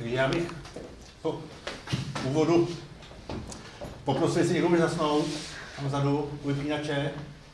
Já bych po úvodu poprosil, jestli někdo může zasnout tam vzadu u vypínače.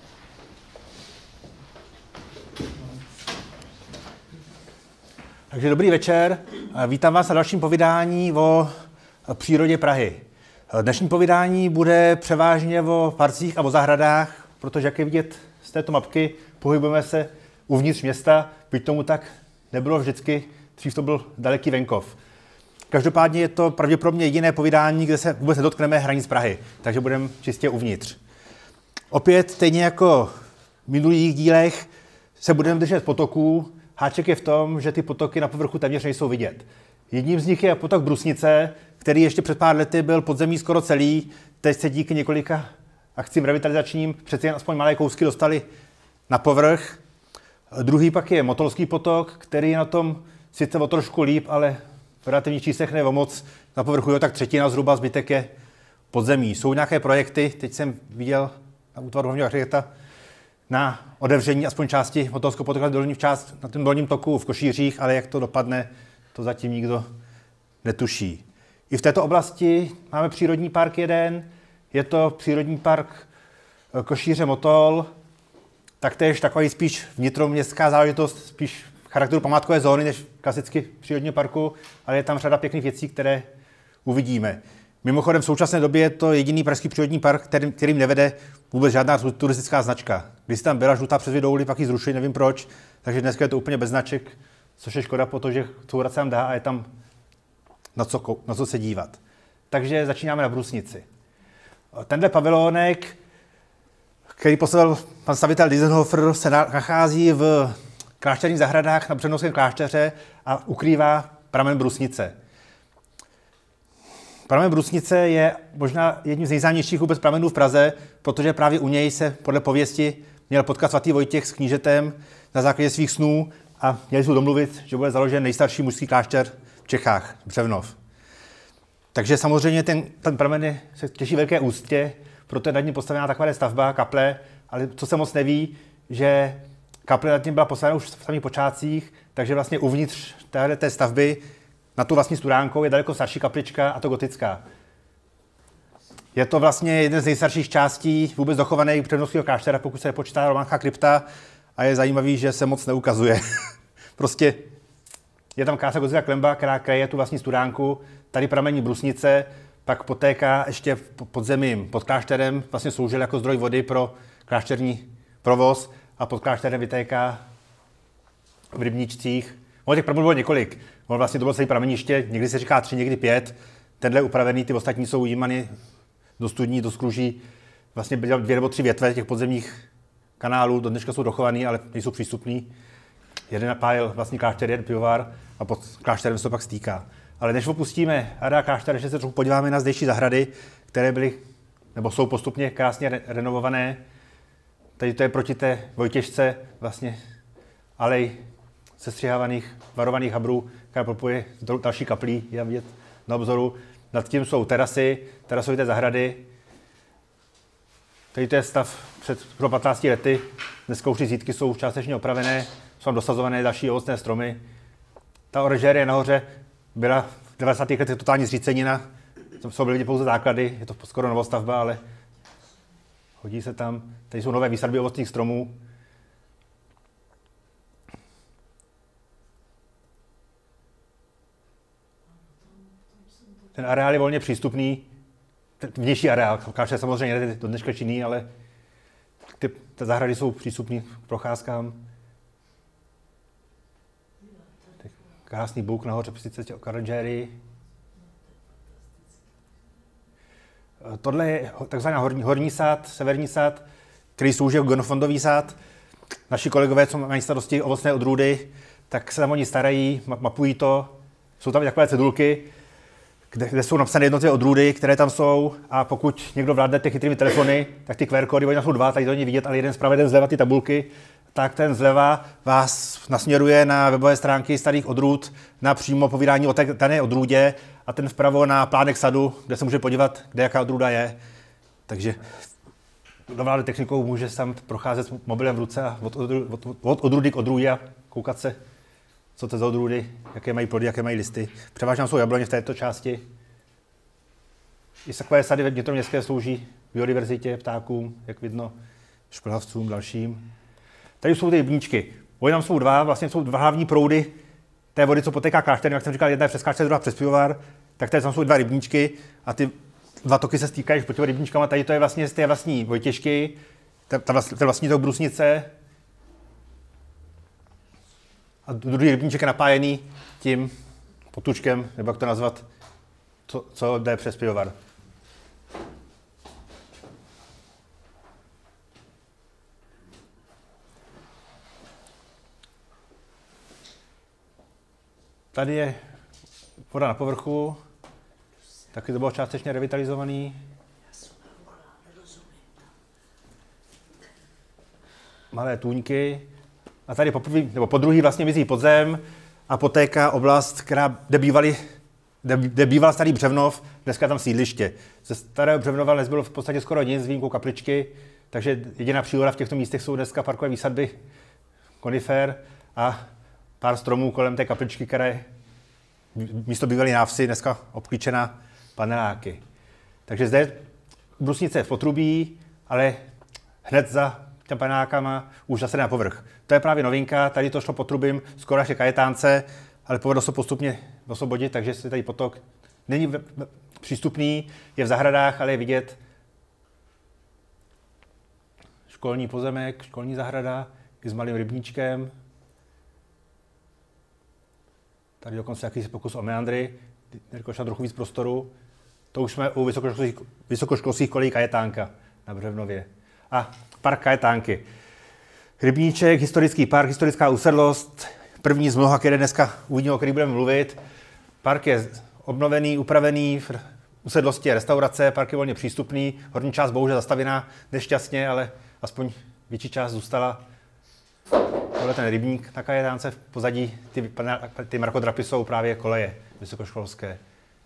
Takže dobrý večer, vítám vás na dalším povídání o přírodě Prahy. Dnešní povídání bude převážně o parcích a o zahradách, protože jak je vidět z této mapky, pohybujeme se uvnitř města, byť tomu tak nebylo vždycky, dřív to byl daleký venkov. Každopádně je to pravděpodobně jediné povídání, kde se vůbec nedotkneme hranic Prahy, takže budeme čistě uvnitř. Opět, stejně jako v minulých dílech, se budeme držet potoků. Háček je v tom, že ty potoky na povrchu téměř nejsou vidět. Jedním z nich je potok Brusnice, který ještě před pár lety byl podzemí skoro celý. Teď se díky několika akcím revitalizačním přeci jen aspoň malé kousky dostali na povrch. Druhý pak je Motolský potok, který je na tom sice o trošku líp, ale v relativních číslech ne o moc. Na povrchu je tak třetina zhruba, zbytek je podzemí. Jsou nějaké projekty, teď jsem viděl na útvaru hlavního architekta, na otevření aspoň části Motolského potoka na tom dolním toku v Košířích, ale jak to dopadne, to zatím nikdo netuší. I v této oblasti máme přírodní park jeden, je to přírodní park Košíře Motol, taktéž takový spíš vnitroměstská záležitost, spíš charakteru památkové zóny než klasicky přírodního parku, ale je tam řada pěkných věcí, které uvidíme. Mimochodem v současné době je to jediný pražský přírodní park, kterým nevede vůbec žádná turistická značka. Když tam byla žlutá přes Vidouli, pak ji zrušili, nevím proč, takže dneska je to úplně bez značek, což je škoda, protože courac se tam dá a je tam na co se dívat. Takže začínáme na Brusnici. Tenhle pavilónek, který postavil pan stavitel Diesenhofer, se nachází v klášterních zahradách na Břevnovském klášteře a ukrývá pramen Brusnice. Pramen Brusnice je možná jedním z nejznámějších vůbec pramenů v Praze, protože právě u něj se podle pověsti měl potkat svatý Vojtěch s knížetem na základě svých snů a měli se domluvit, že bude založen nejstarší mužský klášter v Čechách, Břevnov. Takže samozřejmě ten pramen se těší velké úctě, proto je nad ním postavená taková stavba, kaple, ale co se moc neví, že kaple nad ním byla postavena už v samých počátcích, takže vlastně uvnitř té stavby na tu vlastní studánkou je daleko starší kaplička, a to gotická. Je to vlastně jeden z nejstarších částí vůbec dochovaných Břevnovského kláštera, pokud se nepočítá románská krypta, a je zajímavý, že se moc neukazuje. Prostě je tam krásná gotická klemba, která kryje tu vlastní studánku, tady pramení Brusnice, pak potéká ještě pod zemím, pod klášterem, vlastně sloužil jako zdroj vody pro klášterní provoz a pod klášterem vytéká v rybníčcích. Těch pramenů bylo několik. Vlastně to bylo celé prameniště, někdy se říká 3, někdy 5. Tenhle je upravený, ty ostatní jsou ujímany do studní, do skruží. Vlastně byly 2 nebo 3 větve těch podzemních kanálů, do dneška jsou dochovaný, ale nejsou přístupný. Jeden napájel vlastní klášter, jeden pivovar a pod klášterem se to pak stýká. Ale než opustíme areál kláštera, ještě se trochu podíváme na zdejší zahrady, které byly, nebo jsou postupně krásně renovované. Tady to je proti té Vojtěžce vlastně alej sestřihávaných varovaných habrů, která propojuje další kaplí, je vidět na obzoru. Nad tím jsou terasovité zahrady. Tady to je stav před 15 lety. Dneska už ty zítky jsou částečně opravené, jsou tam dosazované další ovocné stromy. Ta oranžérie nahoře byla v 90. letech totální zřícenina. Tam jsou byly pouze základy, je to skoro novostavba, ale hodí se tam. Tady jsou nové výsadby ovocných stromů. Ten areál je volně přístupný, ten vnější areál, klášter samozřejmě ne do dneška činný, ale ty zahrady jsou přístupný k procházkám. Krásný buk nahoře při cestě k oranžérii. Tohle je takzvaný horní sad, severní sad, který slouží jako genofondový sad. Naši kolegové, co mají starosti ovocné odrůdy, tak se tam oni starají, mapují to. Jsou tam takové cedulky, kde jsou napsané jednotlivé odrůdy, které tam jsou, a pokud někdo vládne těch chytrými telefony, tak ty QR kódy, oni jsou 2, tady to není vidět, ale jeden zprava, jeden zleva ty tabulky, tak ten zleva vás nasměruje na webové stránky starých odrůd, na přímo povídání o té dané odrůdě, a ten vpravo na plánek sadu, kde se může podívat, kde jaká odrůda je. Takže dovládne technikou může tam procházet s mobilem v ruce a od odrůdy k odrůdě a koukat se co to za odrůdy, jaké mají plody, jaké mají listy. Převážně jsou jabloně v této části. I takové sady vnitroměstské slouží biodiverzitě, ptákům, jak vidno, šplhavcům, dalším. Tady jsou ty rybníčky. Oni tam jsou vlastně jsou dva hlavní proudy té vody, co potéká klášterem, jak jsem říkal, jedna je přes klášter, druhá přes pivovar, tak tady tam jsou dva rybníčky a ty dva toky se stýkají pod těmi rybníčkama. Tady to je vlastně z té vlastní Vojtěžky, ta vlastní toho Brusnice. A druhý rybníček je napájený tím potučkem, nebo jak to nazvat, co jde přes pivovar. Tady je voda na povrchu, taky to bylo částečně revitalizovaný. Malé tůňky. A tady po druhý vlastně mizí podzem a potéká oblast, kde býval starý Břevnov, dneska tam sídliště. Ze starého Břevnova nezbylo v podstatě skoro nic s výjimkou kapličky, takže jediná příroda v těchto místech jsou dneska parkové výsadby konifer a pár stromů kolem té kapličky, které místo bývaly návsi, dneska obklíčena paneláky. Takže zde brusnice je v potrubí, ale hned za těm panelákama už zase na povrch. To je právě novinka, tady to šlo potrubím skoro až ke Kajetánce, ale povedlo se postupně osvobodit, takže se tady potok není přístupný, je v zahradách, ale je vidět školní pozemek, školní zahrada i s malým rybníčkem. Tady dokonce jakýsi pokus o meandry, jelikož na trochu víc prostoru. To už jsme u vysokoškolských kolejí Kajetánka na Břevnově. A park Kajetánky. Rybníček, historický park, historická usedlost, první z mnoha, které dneska uvidíme, o kterých budeme mluvit. Park je obnovený, upravený, v usedlosti je restaurace, park je volně přístupný, horní část bohužel zastavěná nešťastně, ale aspoň větší část zůstala. Tohle ten rybník na Kajetánce, v pozadí ty mrakodrapy jsou právě koleje vysokoškolské.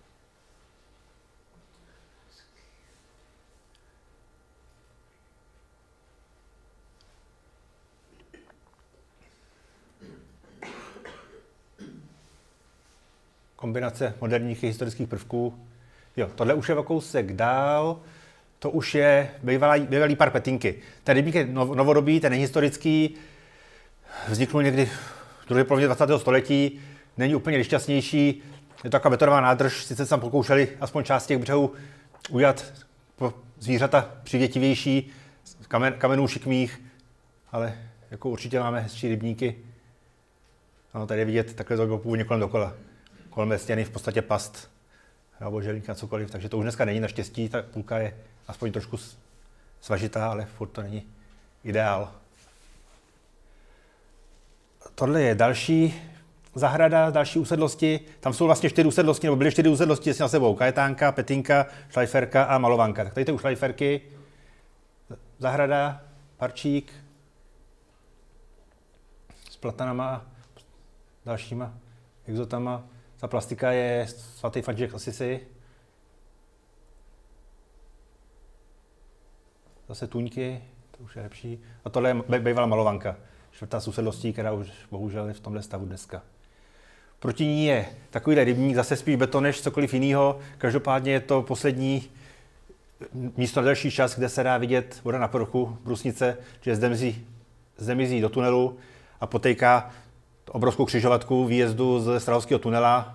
Kombinace moderních i historických prvků. Jo, tohle už je o kousek dál, to už je bývalý park Petinky. Ten rybník je novodobý, ten není historický, vzniknul někdy v druhé polovině 20. století, není úplně nejšťastnější, je to taková betonová nádrž, sice se tam pokoušeli aspoň část těch břehů udělat zvířata přivětivější, kamenů šikmých, ale jako určitě máme hezčí rybníky. Ano, tady je vidět, takhle to bylo původně kolem dokola. Kolem stěny v podstatě past, nebo želník a cokoliv, takže to už dneska není naštěstí, ta půlka je aspoň trošku svažitá, ale furt to není ideál. Tohle je další zahrada, další usedlosti, tam jsou vlastně 4 usedlosti, nebo byly 4 usedlosti na sebou, Kajetánka, Petinka, Šlajferka a Malovanka. Tak tady to u Šlajferky, zahrada, parčík s platanama, dalšíma exotama. Ta plastika je svatý František Asisi. Zase tůňky, to už je lepší. A tohle je bývalá Malovanka, 4. z usedlostí, která už bohužel je v tomhle stavu dneska. Proti ní je takovýhle rybník, zase spíš beton než cokoliv jiného. Každopádně je to poslední místo na delší čas, kde se dá vidět voda na povrchu Brusnice, že zde mizí do tunelu a potéká obrovskou křižovatku výjezdu ze Strahovského tunela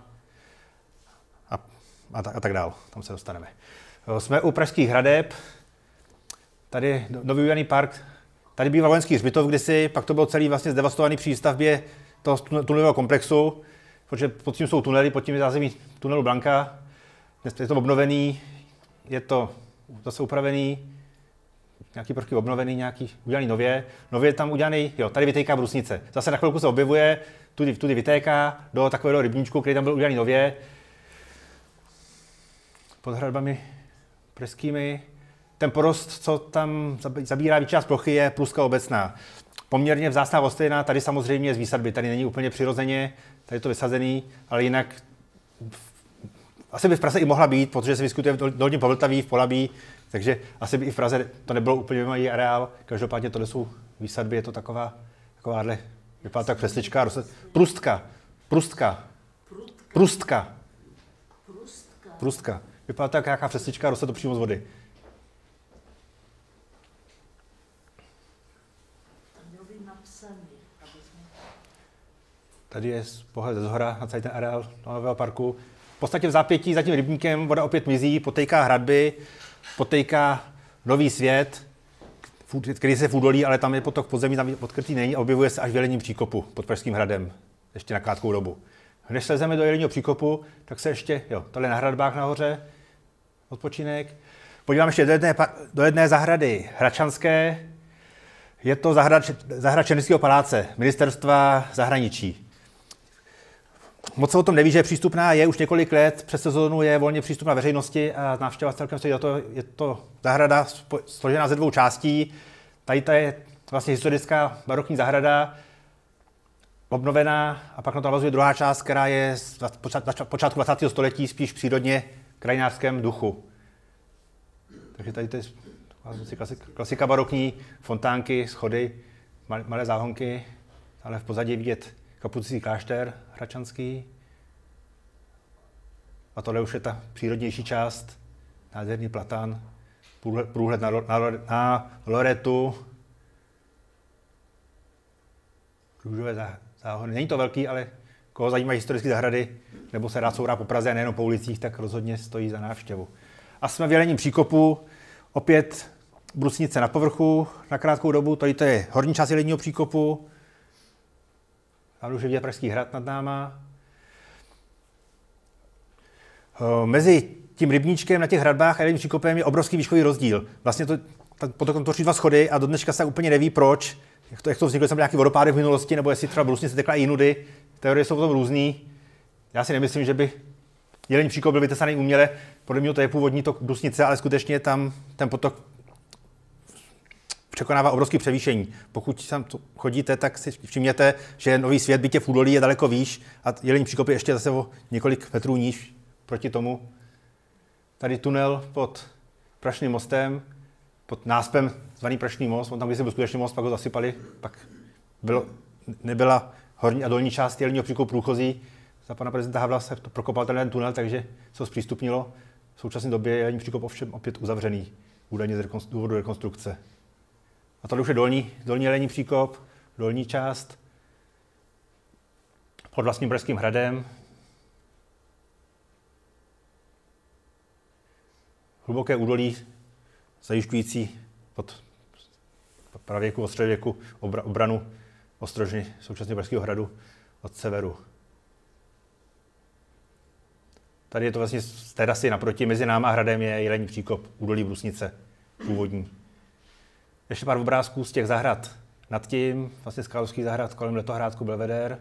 a tak dál. Tam se dostaneme. Jsme u Pražských hradeb. Tady nový udělaný park. Tady býval vojenský hřbitov kdysi, pak to byl celý vlastně zdevastovaný při výstavbě toho tunelového komplexu, protože pod tím jsou tunely, pod tím je zázemí tunelu Blanka. Dnes je to obnovený, je to zase upravený, nějaký prvky obnovený, nějaký udělaný nově. Nově je tam udělaný, jo, tady vytéká Brusnice. Zase na chvilku se objevuje, tudy vytéká do takového rybníčku, který tam byl udělaný nově. Pod hradbami pražskými. Ten porost, co tam zabírá větší část plochy, je pluska obecná. Poměrně vzácná rostlina, tady samozřejmě z výsadby, tady není úplně přirozeně, tady je to vysazený, ale jinak asi by v Praze i mohla být, protože se vyskytuje v Dolním Povltaví, v Polabí, takže asi by i v Praze to nebylo úplně malý areál. Každopádně tohle jsou výsadby, je to takováhle, vypadá tak přeslička, prustka. Prustka. Prustka. Prustka. Vypadá to jak nějaká přeslička, roste to přímo z vody. Tady je pohled ze zhora na celý ten areál nového parku. V podstatě v zápětí za tím rybníkem voda opět mizí, potejká hradby, potejká Nový Svět, který se v údolí, ale tam je potok podzemí, tam odkrytý není a objevuje se až v Jelením příkopu pod Pražským hradem, ještě na krátkou dobu. Než slezeme do Jeleního příkopu, tak se ještě, tohle na hradbách nahoře, odpočinek. Podívám ještě do jedné zahrady hradčanské, je to zahrada Černského paláce, ministerstva zahraničí. Moc se o tom neví, že je přístupná, je už několik let, přes sezónu je volně přístupná veřejnosti a návštěva celkem stojí za to. Je to zahrada složená ze 2 částí. Tady ta je vlastně historická barokní zahrada, obnovená a pak na to navazuje druhá část, která je z počátku 20. století spíš v přírodně krajinářském duchu. Takže tady to je klasika barokní, fontánky, schody, malé záhonky, ale v pozadí vidět kapucínský klášter hradčanský. A tohle už je ta přírodnější část, nádherný platan, průhled na Loretu, růžové záhony. Není to velký, ale koho zajímají historické zahrady, nebo se rád sourá po Praze a nejenom po ulicích, tak rozhodně stojí za návštěvu. A jsme v Jelením příkopu, opět brusnice na povrchu na krátkou dobu, tady to je horní část Jelenního příkopu, tam už je vidět Pražský hrad nad náma. Mezi tím rybníčkem na těch hradbách a Jeleným příkopem je obrovský výškový rozdíl. Vlastně potom tvoří 2 schody a do dneška se úplně neví proč, jak to vzniklo, jestli nějaký vodopády v minulosti, nebo jestli třeba brusnice tekla i jinudy. Teorie jsou potom různý. Já si nemyslím, že by Jelení příkop byl vytesaný uměle. Podle mě to je původní tok brusnice, ale skutečně tam ten potok překonává obrovské převýšení. Pokud tam chodíte, tak si všimněte, že Nový Svět, bytě v údolí, je daleko výš a Jelení příkop je ještě zase o několik metrů níž proti tomu. Tady tunel pod Prašným mostem, pod náspem zvaný Prašný most, on tam když byl skutečně most, pak ho zasypali, pak nebyla horní a dolní část Jeleního příkopu průchozí. Za pana prezidenta Havla se to prokopal ten tunel, takže se ho zpřístupnilo. V současné době je Jelení příkop ovšem opět uzavřený, údajně z důvodu rekonstrukce. A tohle už je dolní Jelení příkop, dolní část, pod vlastním Pražským hradem. Hluboké údolí, zajišťující pod pravěku, od středověku obranu ostrožny současného Pražského hradu od severu. Tady je to vlastně z terasy naproti, mezi náma a hradem je Jelení příkop, údolí brusnice, původní. Ještě pár obrázků z těch zahrad nad tím, vlastně z Královských zahrad kolem Letohrádku Belvedere.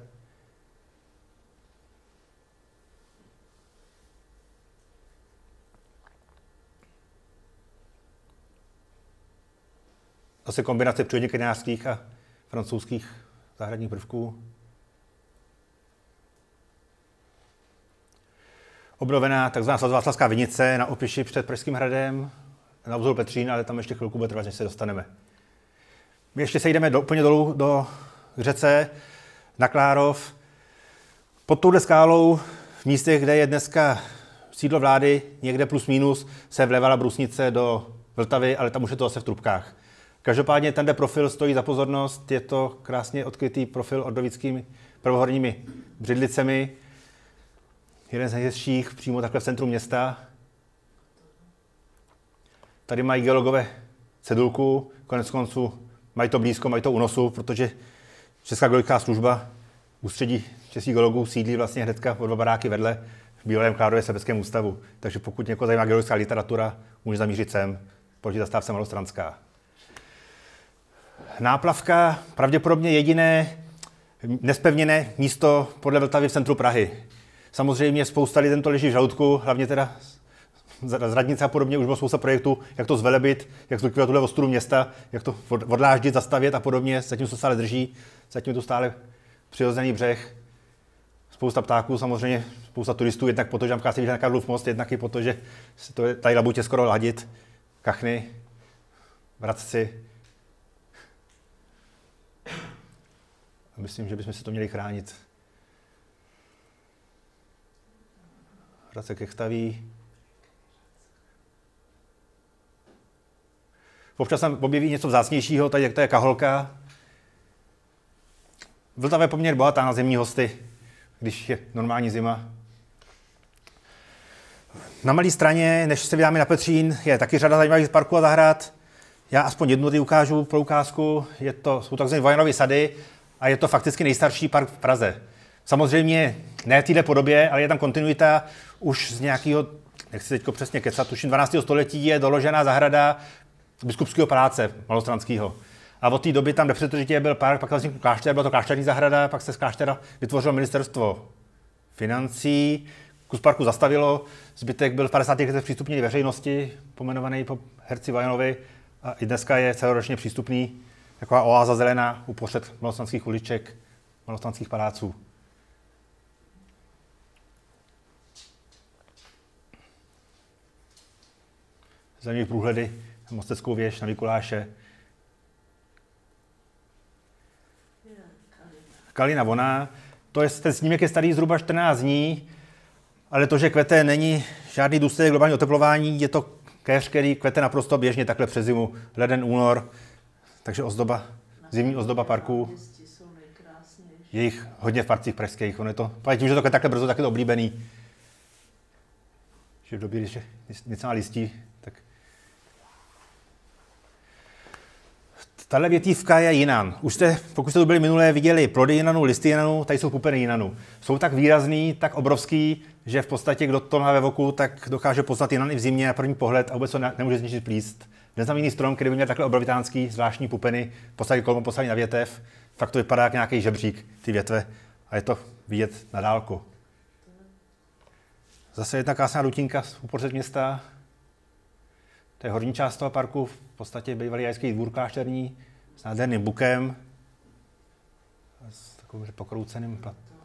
Zase kombinace přírodně krajinářských a francouzských zahradních prvků. Obnovená takzvaná Václavská vinice na Opiši před Pražským hradem, na obzoru Petřín, ale tam ještě chvilku bude trvat, než se dostaneme. My ještě se jdeme úplně dolů do řece na Klárov. Pod touhle skálou v místech, kde je dneska sídlo vlády, někde plus minus, se vlevala brusnice do Vltavy, ale tam už je to zase v trubkách. Každopádně tenhle profil stojí za pozornost, je to krásně odkrytý profil ordovickými prvohorními břidlicemi. Jeden z nejhezčích přímo takhle v centru města. Tady mají geologové cedulku, konec konců mají to blízko, mají to u nosu, protože Česká geologická služba, ústředí českých geologů, sídlí vlastně hnedka o 2 baráky vedle v Bílém Klárově Sebeckém ústavu. Takže pokud někoho zajímá geologická literatura, může zamířit sem, proti zastávce Malostranská. Náplavka, pravděpodobně jediné nespevněné místo podle Vltavy v centru Prahy. Samozřejmě spousta lidem to leží v žaludku, hlavně teda z radnice a podobně už bylo spousta projektů, jak to zvelebit, jak zlikvidovat tuhle ostudu města, jak to odláždit, zastavět a podobně. Zatím se stále drží, zatím je tu stále přirozený břeh. Spousta ptáků, samozřejmě spousta turistů, jednak proto, že tam chce na Karlův most, jednak i proto, že se to je tady labutě skoro ladit. Kachny, vratci. Myslím, že bychom se to měli chránit. Hradce Kechtaví. Občas tam objeví něco vzácnějšího, tady to je Kaholka. Vltava je poměrně bohatá na zimní hosty, když je normální zima. Na Malé Straně, než se vydáme na Petřín, je taky řada zajímavých parků a zahrad. Já aspoň jednu tady ukážu pro ukázku. Jsou takzvané Vojanovy sady a je to fakticky nejstarší park v Praze. Samozřejmě ne v této podobě, ale je tam kontinuita už z nějakého, nechci teď přesně kecat, tuším 12. století je doložená zahrada Biskupského paláce malostranského. A od té doby tam nepřetržitě byl park, pak vznikl klášter, byla to klášterní zahrada, pak se z kláštera vytvořilo ministerstvo financí, kus parku zastavilo, zbytek byl v 50. letech přístupný veřejnosti, pomenovaný po herci Vajanovi, a i dneska je celoročně přístupný, taková oáza zelená uprostřed malostranských uliček, malostranských paláců. Zajímavé průhledy na Mosteckou věž, na Mikuláše. Kalina Voná, ten snímek je starý zhruba 14 dní, ale to, že kvete, není žádný důsledek globálního oteplování, je to kéř, který kvete naprosto běžně takhle přes zimu, leden, únor, takže zimní ozdoba parků. Je jich hodně v parcích pražských, tím, že to kvete takhle brzo, tak je to oblíbený. Že v době, když něco má listí, tak... Tahle větívka je jinan. Už jste, pokud jste tu byli minulé, viděli plody jinanu, listy jinanu, tady jsou pupeny jinanu. Jsou tak výrazný, tak obrovský, že v podstatě kdo to má ve voku, tak dokáže poznat jinan i v zimě na první pohled a vůbec to nemůže zničit plíst. Neznám jiný strom, který by měl takhle obrovitánský, zvláštní pupeny, posadit kolmo, posadit na větev. Fakt to vypadá jak nějaký žebřík, ty větve, a je to vidět na dálku. Zase jedna krásná dutinka uprostřed města. To je horní část toho parku, v podstatě bývalý jajský dvůr klášterní s nádherným bukem a s takovým pokrouceným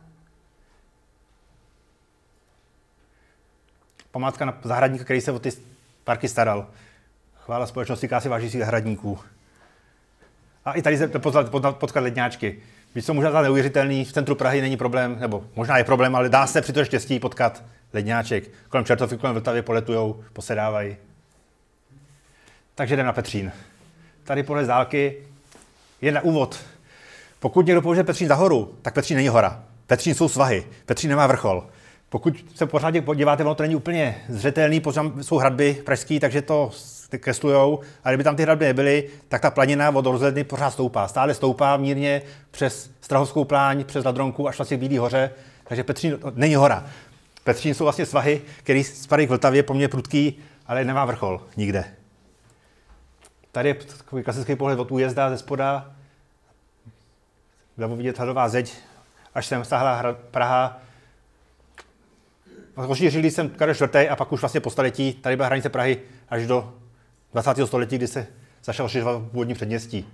památka na zahradníka, který se o ty parky staral. Chvála společnosti, která si váží svých zahradníků. A i tady se potkat ledňáčky. Víš, co možná neuvěřitelný, v centru Prahy není problém, nebo možná je problém, ale dá se při to štěstí potkat ledňáček. Kolem Čertovky, kolem Vltavy poletujou, posedávají. Takže jdeme na Petřín. Tady podle z dálky je na úvod. Pokud někdo považuje Petřín za horu, tak Petřín není hora. Petřín jsou svahy. Petřín nemá vrchol. Pokud se pořádně podíváte, ono to není úplně zřetelný, jsou hradby pražský, takže to kreslujou. A kdyby tam ty hradby nebyly, tak ta planina od rozhledny pořád stoupá. Stále stoupá mírně přes Strahovskou pláň, přes Ladronku až vlastně k Bílý hoře. Takže Petřín není hora. Petřín jsou vlastně svahy, které spadají k Vltavě, poměrně prudký, ale nemá vrchol nikde. Tady je takový klasický pohled od újezda ze spoda. Vlevo vidět Hladová zeď, až sem stáhla Praha. Rozšířili jsem Karel IV. A pak už vlastně po staletí tady byla hranice Prahy až do 20. století, kdy se začal rozšiřovat původní předměstí.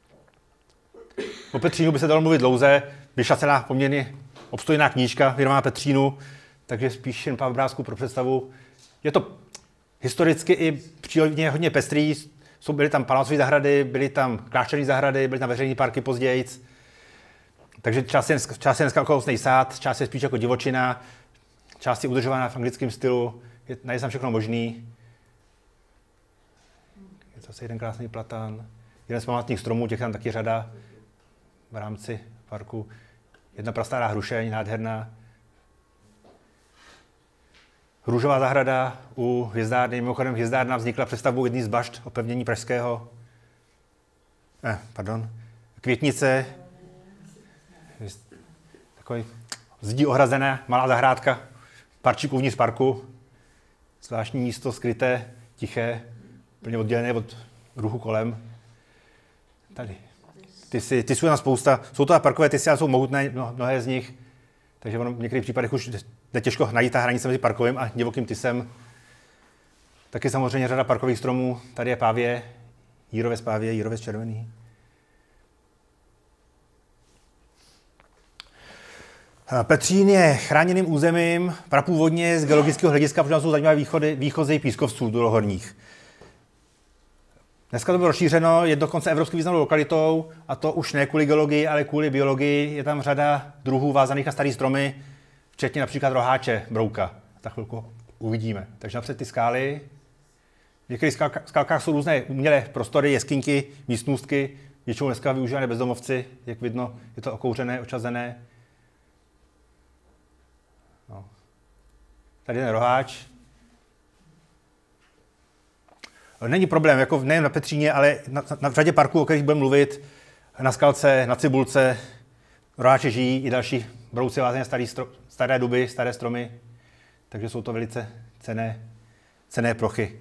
O Petřínu by se dalo mluvit dlouze, vyšla celá poměrně obstojná knížka věnovaná Petřínu, takže spíš jen pár obrázků pro představu. Je to historicky i přírodně hodně pestrý. Byly tam palácové zahrady, byly tam klášterní zahrady, byly tam veřejné parky později. Takže část je dneska okolnostný sád, část je spíš jako divočina, část je udržovaná v anglickém stylu, je tam všechno možný. Je zase jeden krásný platán, jeden z památných stromů, těch tam taky řada v rámci parku. Jedna prastará hrušeň, nádherná. Růžová zahrada u hvězdárny, mimochodem hvězdárna vznikla přestavbou jedný z bašt opevnění pražského. Květnice, takový zdí ohrazená malá zahrádka, parčík uvnitř parku, zvláštní místo skryté, tiché, plně oddělené od ruchu kolem. Tady. Ty jsou tam spousta, jsou to parkové tysy, ale jsou mohutné, mnohé z nich, takže v některých případech už jde těžko najít ta hranice mezi parkovým a divokým tysem. Taky samozřejmě řada parkových stromů, tady je pávě, jírovec červený. Petřín je chráněným územím prapůvodně z geologického hlediska, protože jsou zajímavé výchozy pískovců důlohorních. Dneska to bylo rozšířeno, je dokonce evropsky významnou lokalitou, a to už ne kvůli geologii, ale kvůli biologii. Je tam řada druhů vázaných na starý stromy, včetně například roháče, brouka. za chvilku uvidíme. Takže napřed ty skály. V některých skálkách jsou různé umělé prostory, jeskyňky, místnůstky, většinou dneska využívané bezdomovci, jak vidno, je to okouřené, očazené. No. Tady je roháč. Není problém, jako nejen na Petříně, ale na řadě parků, o kterých budeme mluvit, na Skalce, na Cibulce, roháče žijí i další brouci vázené staré duby, staré stromy, takže jsou to velice cenné plochy.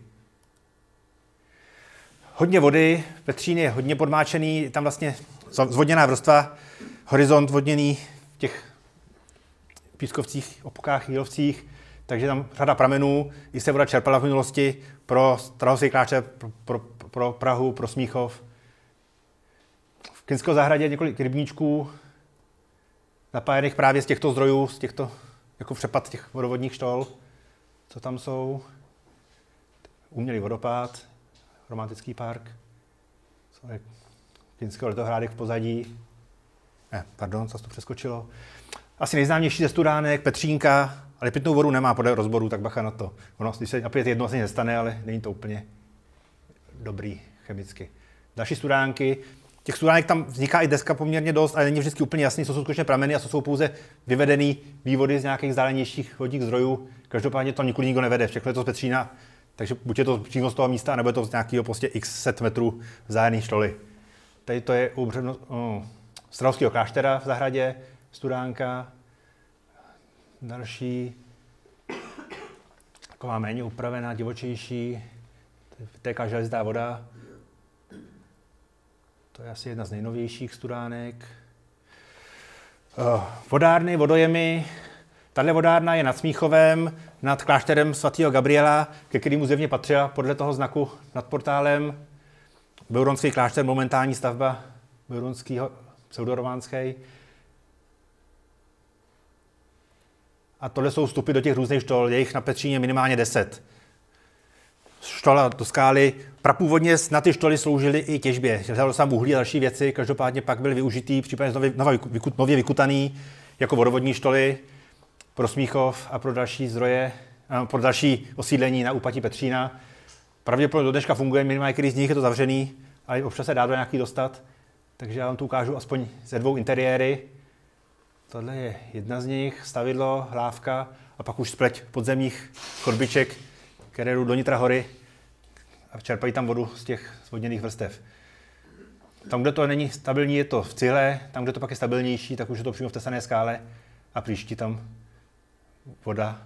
Hodně vody, Petřín je hodně podmáčený, tam vlastně zvodněná vrstva, horizont vodněný v těch pískovcích, opokách, jílovcích, takže tam řada pramenů, i se voda čerpala v minulosti pro Strahovský klášter, pro Prahu, pro Smíchov. V Kinské zahradě několik rybníčků, napájených právě z těchto zdrojů, z těchto, jako přepad těch vodovodních štol, co tam jsou. Umělý vodopád, romantický park, Kinského letohrádek v pozadí. Co to přeskočilo. Asi nejznámější ze studánek, Petřínka, ale pitnou vodu nemá podle rozboru, tak bacha na to. Ono, když se napije jedno, asi nestane, ale není to úplně dobrý chemicky. Další studánky. Těch studánek tam vzniká i deska poměrně dost, ale není vždycky úplně jasný, co jsou skutečně prameny a co jsou pouze vyvedený vývody z nějakých vzdálenějších vodních zdrojů. Každopádně to nikdo nevede, všechno je to z Petřína, takže buď je to přímo z toho místa, nebo je to z nějakého prostě x set metrů vzájemné štoly. Tady to je u Strahovského kláštera v zahradě, studánka. Další, taková méně upravená, divočejší, vytéká železitá voda. To je asi jedna z nejnovějších studánek. Vodárny, vodojemy. Tahle vodárna je nad Smíchovem, nad klášterem svatého Gabriela, ke kterému zjevně patřila podle toho znaku nad portálem. Beuronský klášter, momentální stavba beuronského, pseudorománský. A tohle jsou vstupy do těch různých štol, je jich na Petříně minimálně 10. Štola do skály. Prapůvodně na ty štoly sloužily i těžbě. Vzalo sám uhlí a další věci, každopádně pak byly využitý, případně nově vykutaný jako vodovodní štoly pro Smíchov a pro další zdroje, pro další osídlení na úpatí Petřína. Pravděpodobně do dneška funguje, minimálně který z nich je to zavřený, ale občas se dá do nějaký dostat. Takže já vám tu ukážu aspoň ze 2 interiéry. Tohle je jedna z nich, stavidlo, hlávka a pak už spleť podzemních chodbiček, které jdou do nitra hory a čerpají tam vodu z těch zvodněných vrstev. Tam, kde to není stabilní, je to v cihle, tam, kde to pak je stabilnější, tak už je to přímo v tesané skále a příští tam voda.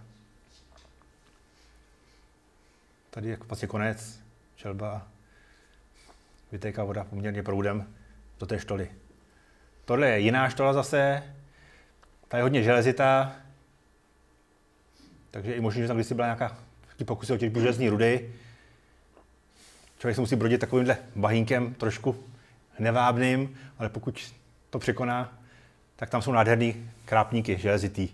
Tady je vlastně konec, čelba, vytéká voda poměrně proudem do té štoly. Tohle je jiná štola zase, ta je hodně železitá, takže i možná, že tam kdysi byla nějaká pokusy o těžbu železní rudy. Člověk se musí brodit takovýmhle bahínkem, trošku nevábným, ale pokud to překoná, tak tam jsou nádherný krápníky železitý.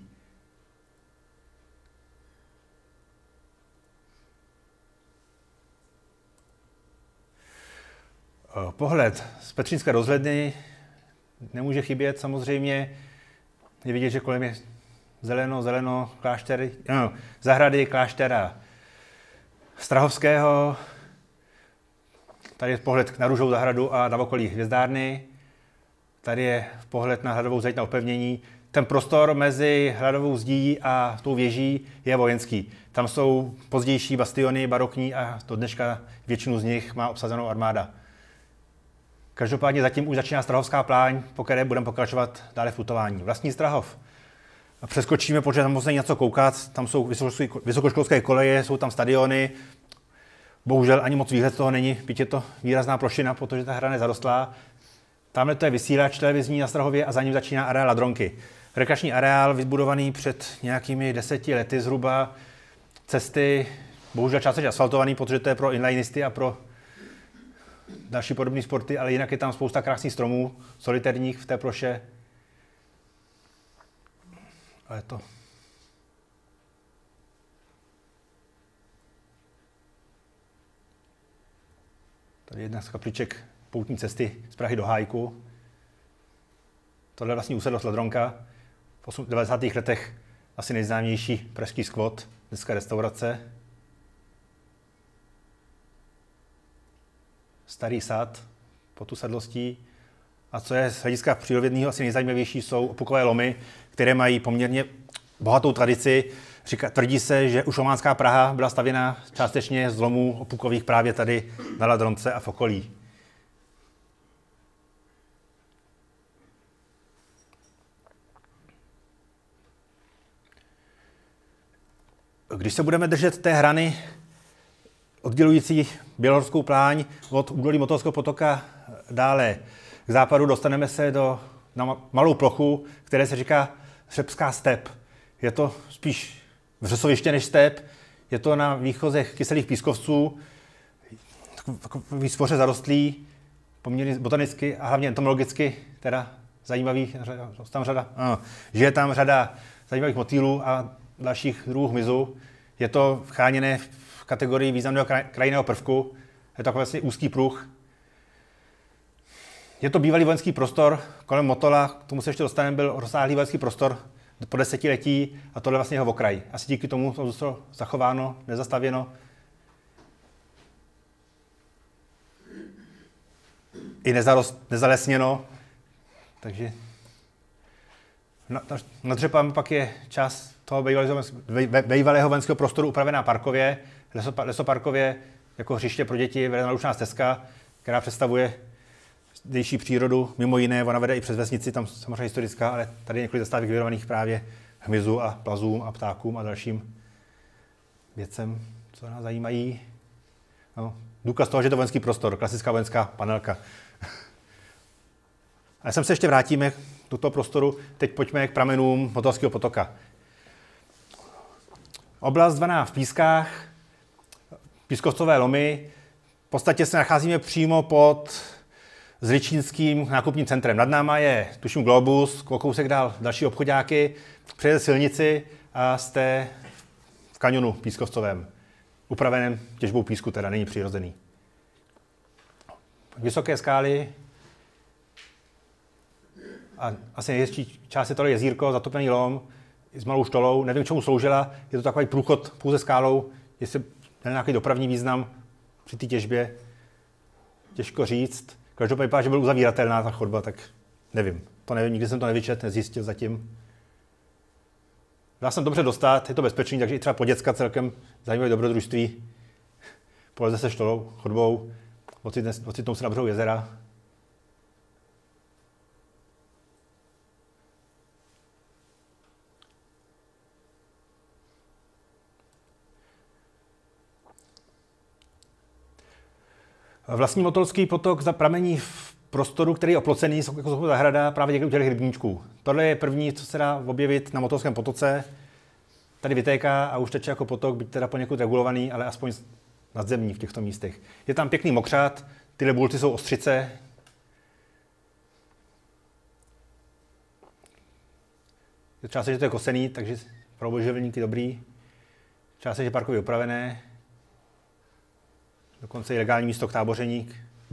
Pohled z Petřínské rozhledny nemůže chybět samozřejmě. Je vidět, že kolem je zeleno, kláštery, zahrady kláštera Strahovského. Tady je pohled na Růžovou zahradu a na okolí hvězdárny. Tady je pohled na Hradovou zeď na opevnění. Ten prostor mezi Hradovou zdí a tou věží je vojenský. Tam jsou pozdější bastiony barokní a do dneška většinu z nich má obsazenou armáda. Každopádně zatím už začíná Strahovská pláň, po které budeme pokračovat dále v putování. Vlastní Strahov. Přeskočíme, protože tam musíme něco koukat, tam jsou vysokoškolské koleje, jsou tam stadiony. Bohužel ani moc výhled toho není, byť je to výrazná plošina, protože ta hra je zarostlá. Tamhle to je vysílač televizní na Strahově a za ním začíná areál Ladronky. Rekreační areál vybudovaný před nějakými 10 lety zhruba. Cesty, bohužel částečně asfaltovaný, protože to je pro inlinisty a pro další podobné sporty, ale jinak je tam spousta krásných stromů, solitérních v té ploše. Ale to... Tady jedna z kapliček poutní cesty z Prahy do Hájku. Tohle je vlastně usedlost Ladronka. V 90. letech asi nejznámější pražský skvot, dneska restaurace. Starý sad pod tu sedlostí. A co je z hlediska přírodovědného asi nejzajímavější, jsou opukové lomy, které mají poměrně bohatou tradici. Tvrdí se, že už románská Praha byla stavěna částečně z lomů opukových právě tady na Ladronce a v okolí. Když se budeme držet té hrany oddělující Bělohorskou pláň od údolí Motolského potoka dále k západu, dostaneme se na malou plochu, které se říká Řepská step. Je to spíš vřesoviště než step, je to na výchozech kyselých pískovců, takový spoře zarostlý, poměrně botanicky a hlavně entomologicky, teda zajímavý, žije tam řada zajímavých motýlů a dalších druhů hmyzu. Je to chráněné v kategorii významného krajinného prvku, je to takový vlastně úzký pruh. Je to bývalý vojenský prostor, kolem Motola, k tomu se ještě dostaneme, byl rozsáhlý vojenský prostor po desetiletí a tohle vlastně jeho okraj. Asi díky tomu to zůstalo zachováno, nezastavěno. I nezalesněno, takže nad Řepami pak je část toho bývalého vojenského prostoru upravená parkově, lesoparkově, jako hřiště pro děti, vede naučná stezka, která představuje zdejší přírodu, mimo jiné, ona vede i přes vesnici, tam samozřejmě historická, ale tady je několik zastávek věnovaných právě hmyzu a plazům a ptákům a dalším věcem, co nás zajímají. No, důkaz toho, že to vojenský prostor, klasická vojenská panelka. A sem se ještě vrátíme do toho prostoru, teď pojďme k pramenům Motolského potoka. Oblast zvaná v Pískách, pískovcové lomy, v podstatě se nacházíme přímo pod Zličínským nákupním centrem. Nad náma je, tuším, Globus, kousek dál další obchodáky, přejede silnici a jste v kanionu pískovcovém, upraveném těžbou písku, teda není přirozený. Vysoké skály a asi nejhezčí část je tohle jezírko, zatopený lom s malou štolou, nevím, čemu sloužila, je to takový průchod pouze skálou, jestli měl nějaký dopravní význam při té těžbě, těžko říct. Každopádně vypadá, že byl uzavíratelná ta chodba, tak nevím. To nevím, nikdy jsem to nevyčet, nezjistil zatím. Dá se dobře dostat, je to bezpečný, takže i třeba po děcka celkem zajímavé dobrodružství. Poleze se štolou, chodbou, ocitnou se na břehu jezera. Vlastní Motolský potok pramení v prostoru, který je oplocený, jako zahrada, právě u těch rybníčků. Tohle je první, co se dá objevit na Motolském potoce. Tady vytéká a už teče jako potok, byť teda poněkud regulovaný, ale aspoň nadzemní v těchto místech. Je tam pěkný mokřad, tyhle bulty jsou ostřice. Částečně, že to je kosený, takže pro obojživelníky dobrý. Částečně, že parkově opravené. Dokonce i legální místo k táboření,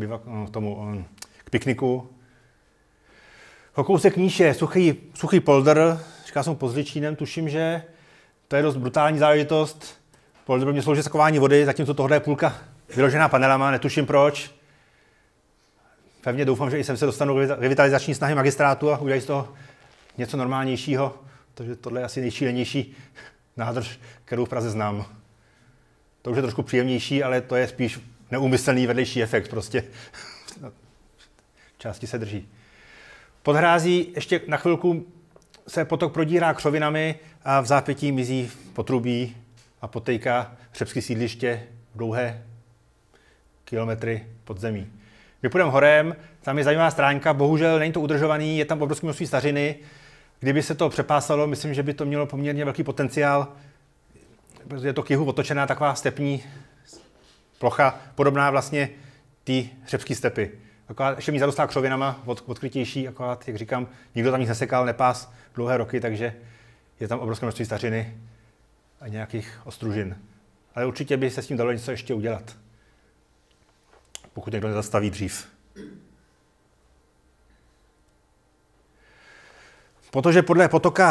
k pikniku. O kousek níž je suchý polder, říká jsem pod Zličínem, tuším, že to je dost brutální záležitost. Polder by mě slouží sakování vody, zatímco tohle je půlka vyložená panelama, netuším proč. Pevně doufám, že i sem se dostanou revitalizační snahy magistrátu a udělají z toho něco normálnějšího, protože tohle je asi nejšílenější nádrž, kterou v Praze znám. To už je trošku příjemnější, ale to je spíš neúmyslný vedlejší efekt, prostě části se drží. Pod hrází ještě na chvilku se potok prodírá křovinami a v zápětí mizí potrubí a potejká řepské sídliště v dlouhé kilometry pod zemí. My půjdeme horem, tam je zajímavá stránka, bohužel není to udržovaný, je tam obrovské množství stařiny. Kdyby se to přepásalo, myslím, že by to mělo poměrně velký potenciál. Je to k jihu otočená taková stepní plocha, podobná vlastně té řepské stepy. Akorát ještě mi zarostá křovinama, odkrytější, akorát, jak říkám, nikdo tam nic nesekal, nepás dlouhé roky, takže je tam obrovské množství stařiny a nějakých ostružin. Ale určitě by se s tím dalo něco ještě udělat, pokud někdo nezastaví dřív. Protože podle potoka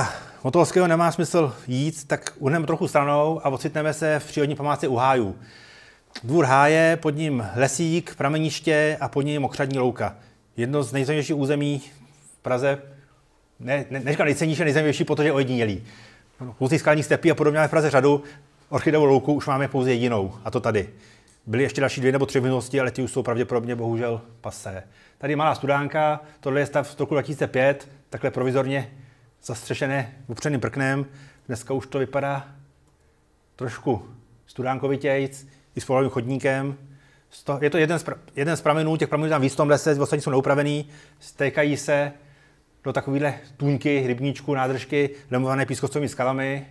Motolského nemá smysl jít, tak uhneme trochu stranou a ocitneme se v přírodní památce u Hájů. Dvůr Háje, pod ním lesík, prameniště a pod ním mokřadní louka. Jedno z nejzajímavějších území v Praze, neříkám nejcennější, nejzajímavější, protože je ojedinělý. Hustý skalní stepy a podobně máme v Praze řadu, orchideovou louku už máme pouze jedinou, a to tady. Byly ještě další 2 nebo 3 v minulosti, ale ty už jsou pravděpodobně bohužel passé. Tady malá studánka, tohle je stav z roku 2005, takhle provizorně zastřešené opřeným prknem. Dneska už to vypadá trošku studánkovitějc, i s polovým chodníkem. Je to jeden z pramenů, těch pramenů tam víc v tom lese, ostatní jsou neupravený, stékají se do takovýhle tůňky, rybníčku, nádržky, lemované pískovcovými skalami.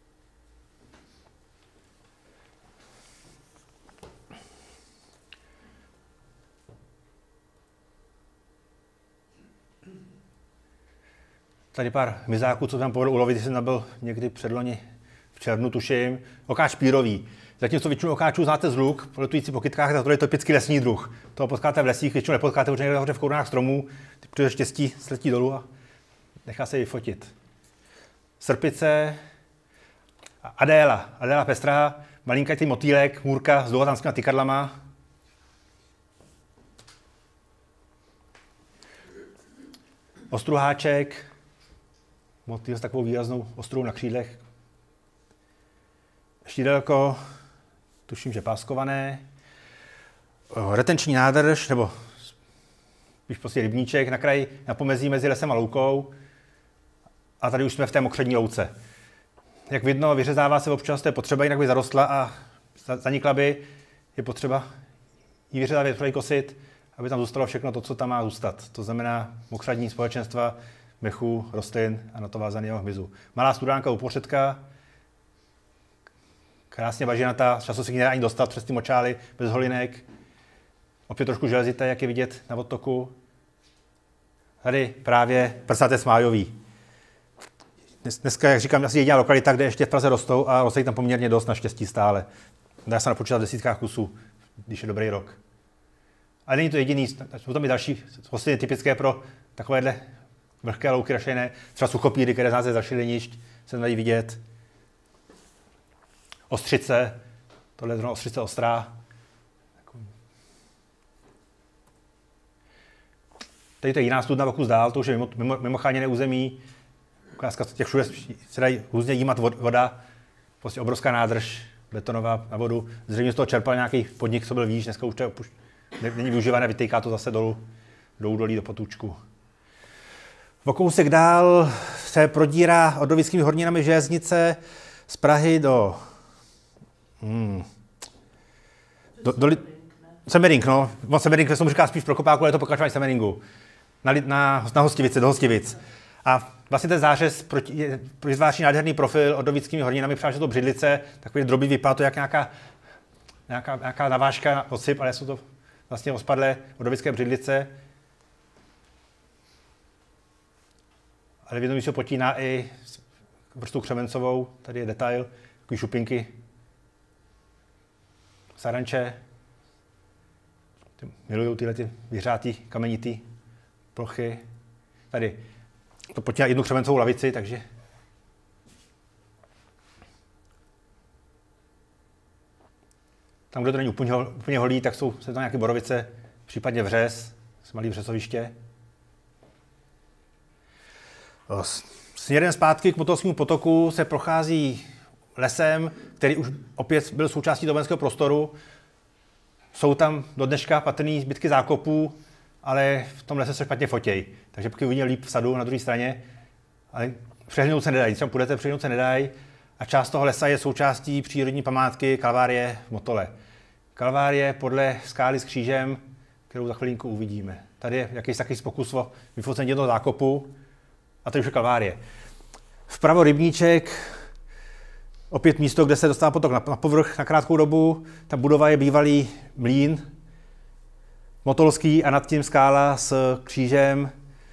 Tady pár mizáků, co tam povedl ulovit, když jsem nabil někdy předloni v červnu, tuším. Okáč pírový. Zatímco většinu okáčů znáte z luk, poletující po kytkách, tak to je typický lesní druh. Toho potkáte v lesích, většinou nepotkáte už někde v korunách stromů, přijde štěstí, sletí dolů a nechá se ji fotit. Srpice, Adéla pestrá, malinkatý motýlek, můrka s dlouhotanskými tykadlama. Ostruháček, motýl s takovou výraznou ostrou na křídlech. Štídelko, tuším, že páskované. Retenční nádrž, nebo spíš prostě rybníček na kraji, na pomezí mezi lesem a loukou. A tady už jsme v té mokřadní louce. Jak vidno, vyřezává se občas, to je potřeba, jinak by zarostla a zanikla by. Je potřeba ji vyřezávat, potřeba kosit, aby tam zůstalo všechno to, co tam má zůstat. To znamená mokřadní společenstva, mechů, rostlin a na to vázaného hmyzu. Malá studánka uprostředka, krásně bažinatá, často se k ní nedá ani dostat přes ty močály, bez holinek. Opět trošku železité, jak je vidět na odtoku. Tady právě prsaté smájový. Dneska, jak říkám, asi jediná lokalita, kde ještě v Praze rostou a rostou tam poměrně dost, naštěstí stále. Dá se napočítat v desítkách kusů, když je dobrý rok. Ale není to jediný, jsou tam i další rostliny typické pro takovéhle vlhké louky rašené, třeba suchopíry, které znáte z rašelinišť, se dají vidět. Ostřice, tohle je zrovna ostřice ostrá. Tady to je jiná studna okus dál, to už je mimo chráněné území. Ukázka těch všude se dají různě jímat voda, prostě obrovská nádrž betonová na vodu. Zřejmě z toho čerpal nějaký podnik, co byl výš, dneska už to není využívané, vytýká to zase dolů do údolí, do potůčku. O kousek dál se prodírá Ordovickými horninami železnice z Prahy do Semering, no. Semering se mu říká spíš pro kopáku, ale je to pokračování Semeringu. Na Hostivice, do Hostic. A vlastně ten zářez je zvláštní nádherný profil Ordovickými horninami, přáže to břidlice, takový drobný vypadá to jak nějaká navážka odsyp, ale jsou to vlastně ospadlé ordovické břidlice. Ale v jednom se potíná i vrstvou křemencovou, tady je detail, takový šupinky, saranče. Milují tyhle vyhřátý, kamenitý plochy. Tady to potíná jednu křemencovou lavici, takže tam, kde to není úplně holý, tak jsou tam nějaké borovice, případně vřes, malý vřesoviště. Směrem zpátky k Motolskému potoku se prochází lesem, který už opět byl součástí toho vojenského prostoru. Jsou tam do dneška patrné zbytky zákopů, ale v tom lese se špatně fotějí. Takže pokud uvidíme líp v sadu na druhé straně, ale přehlídnout se nedají. Třeba půjdete, přehlídnout se nedají. A část toho lesa je součástí přírodní památky Kalvárie v Motole. Kalvárie podle skály s křížem, kterou za chvilinku uvidíme. Tady je jakýsi takový pokus o vyfocení jednoho zákopu a to už je Kalvárie. Vpravo rybníček, opět místo, kde se dostává potok na povrch na krátkou dobu. Ta budova je bývalý mlýn motolský a nad tím skála s křížem.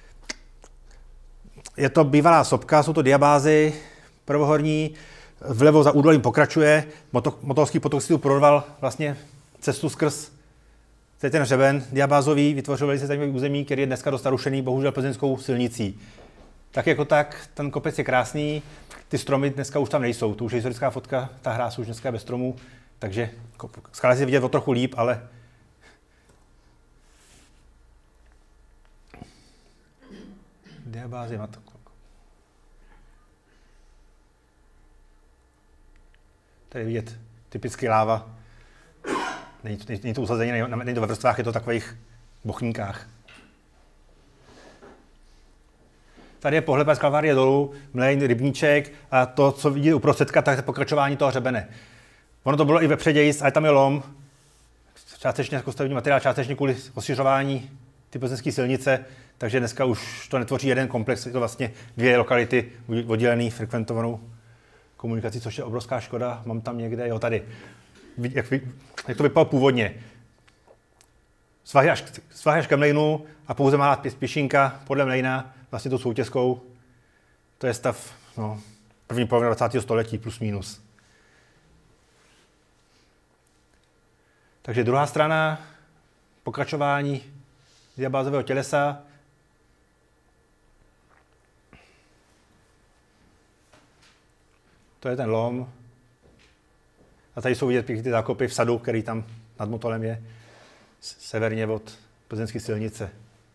Je to bývalá sopka, jsou to diabázy prvohorní. Vlevo za údolím pokračuje. Motolský potok si tu prorval vlastně cestu skrz ten hřeben diabázový. Vytvořil velice zajímavý území, který je dneska dost narušený, bohužel plzeňskou silnicí. Tak jako tak, ten kopec je krásný, ty stromy dneska už tam nejsou, to už je historická fotka, ta hra už dneska je bez stromů, takže skály si vidět o trochu líp, ale diabázy matko. Tady vidět typicky láva, není to usazení, není to ve vrstvách, je to v takových bochníkách. Tady je pohled z Kalvárie dolů, mlejn, rybníček a to, co vidíte uprostředka, tak je pokračování toho hřebene. Ono to bylo i ve Předějc, ale tam je lom, částečně jako stavební materiál, částečně kvůli rozšiřování ty plzeňské silnice, takže dneska už to netvoří jeden komplex, je to vlastně dvě lokality oddělený frekventovanou komunikací, což je obrovská škoda. Mám tam někde, jo tady, jak to vypadalo původně. Svahy až ke mlejnu a pouze malá pěšinka podle mlejna, vlastně tou soutězkou. To je stav první polovina 20. století plus minus. Takže druhá strana, pokračování diabázového tělesa. To je ten lom. A tady jsou vidět pěkně ty zákopy v sadu, který tam nad Motolem je, severně od plzeňské silnice.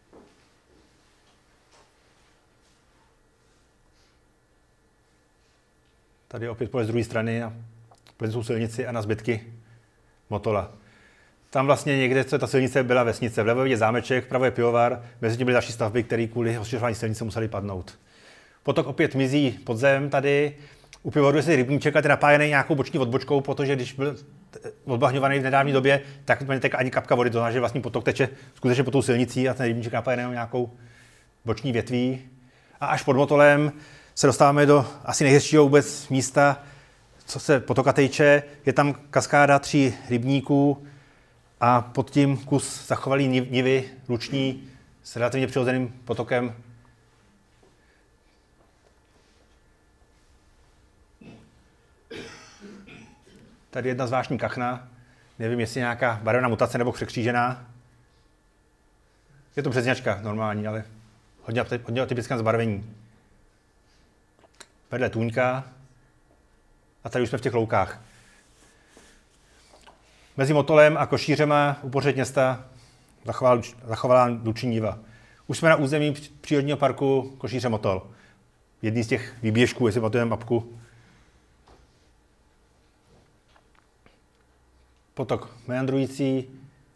Tady opět pohled z druhé strany na plzeňskou silnici a na zbytky Motola. Tam vlastně někde, co ta silnice byla vesnice. Vlevo je zámeček, vpravo je pivovar, mezi tím byly další stavby, které kvůli rozšiřování silnice musely padnout. Potok opět mizí pod zem tady. U pivovaru je si rybníček, ale je napájený nějakou boční odbočkou, protože když byl odbahňovaný v nedávné době, tak to neteká ani kapka vody, to znamená, že vlastní potok teče skutečně po tou silnicí a ten rybníček napájený nějakou boční větví. A až pod Motolem se dostáváme do asi nejhezčího vůbec místa, co se potoka týče. Je tam kaskáda 3 rybníků a pod tím kus zachovalý nivy luční s relativně přirozeným potokem. Tady jedna zvláštní kachna, nevím, jestli nějaká barevná mutace nebo překřížená. Je to březňačka normální, ale hodně atypické zbarvení. Vedle tůňka a tady už jsme v těch loukách. Mezi Motolem a Košířema uprostřed města zachovalá luční niva. Už jsme na území přírodního parku Košíře Motol. Jedný z těch výběžků, jestli pamatujeme mapku. Potok meandrující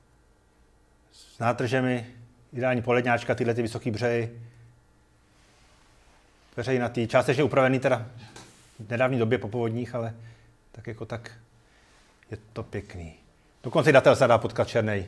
s nádržemi, ideální poledňáčka, tyhle ty vysoký břehy. Veřejnatý, částečně upravený teda v nedávné době po povodních, ale tak jako tak je to pěkný. Dokonce i datel se dá potkat černej.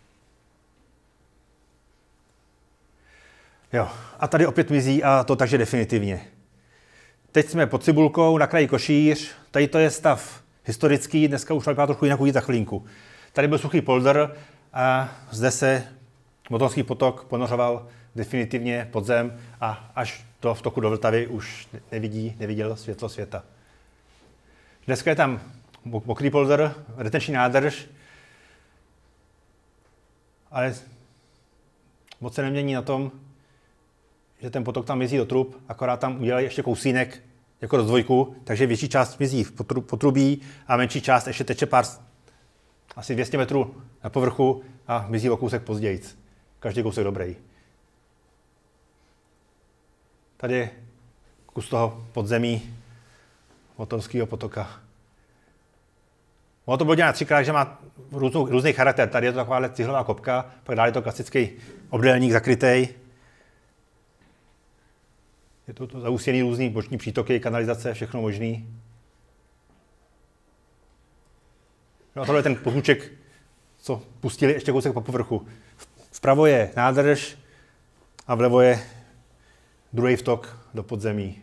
Jo, a tady opět mizí a to takže definitivně. Teď jsme pod Cibulkou na kraji Košíř, tady to je stav historický, dneska už vypadá trochu jinak, uvidíte za chvilinku. Tady byl suchý polder a zde se Motolský potok ponořoval definitivně pod zem a až v toku do Vltavy už neviděl světlo světa. Dneska je tam mokrý polder, retenční nádrž, ale moc se nemění na tom, že ten potok tam mizí do trub, akorát tam udělají ještě kousínek jako rozdvojku, takže větší část mizí v potrubí a menší část ještě teče asi 200 metrů na povrchu a mizí o kousek později. Každý kousek dobrý. Tady je kus toho podzemí Motolského potoka. Ono to bylo dělat 3krát, že má různý charakter. Tady je to taková cihlová kopka, pak dále je to klasický obdélník zakrytej. Je to zaústěný různý boční přítoky, kanalizace, všechno možný. No a tohle je ten pohůček, co pustili ještě kousek po povrchu. Vpravo je nádrž a vlevo je druhý vtok do podzemí.